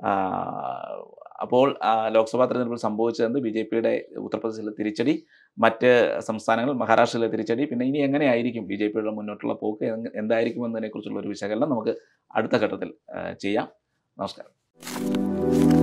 അപ്പോൾ ലോക്സഭാ തെരഞ്ഞെടുപ്പിൽ സംഭവിച്ചത് ബി ജെ പിയുടെ ഉത്തർപ്രദേശിലെ തിരിച്ചടി, മറ്റ് സംസ്ഥാനങ്ങൾ മഹാരാഷ്ട്രയിലെ തിരിച്ചടി, പിന്നെ ഇനി എങ്ങനെയായിരിക്കും ബി ജെ പിയുടെ മുന്നോട്ടുള്ള പോക്ക് എന്തായിരിക്കും എന്നതിനെക്കുറിച്ചുള്ള ഒരു വിശകലനം നമുക്ക് അടുത്ത ഘട്ടത്തിൽ ചെയ്യാം. നമസ്കാരം.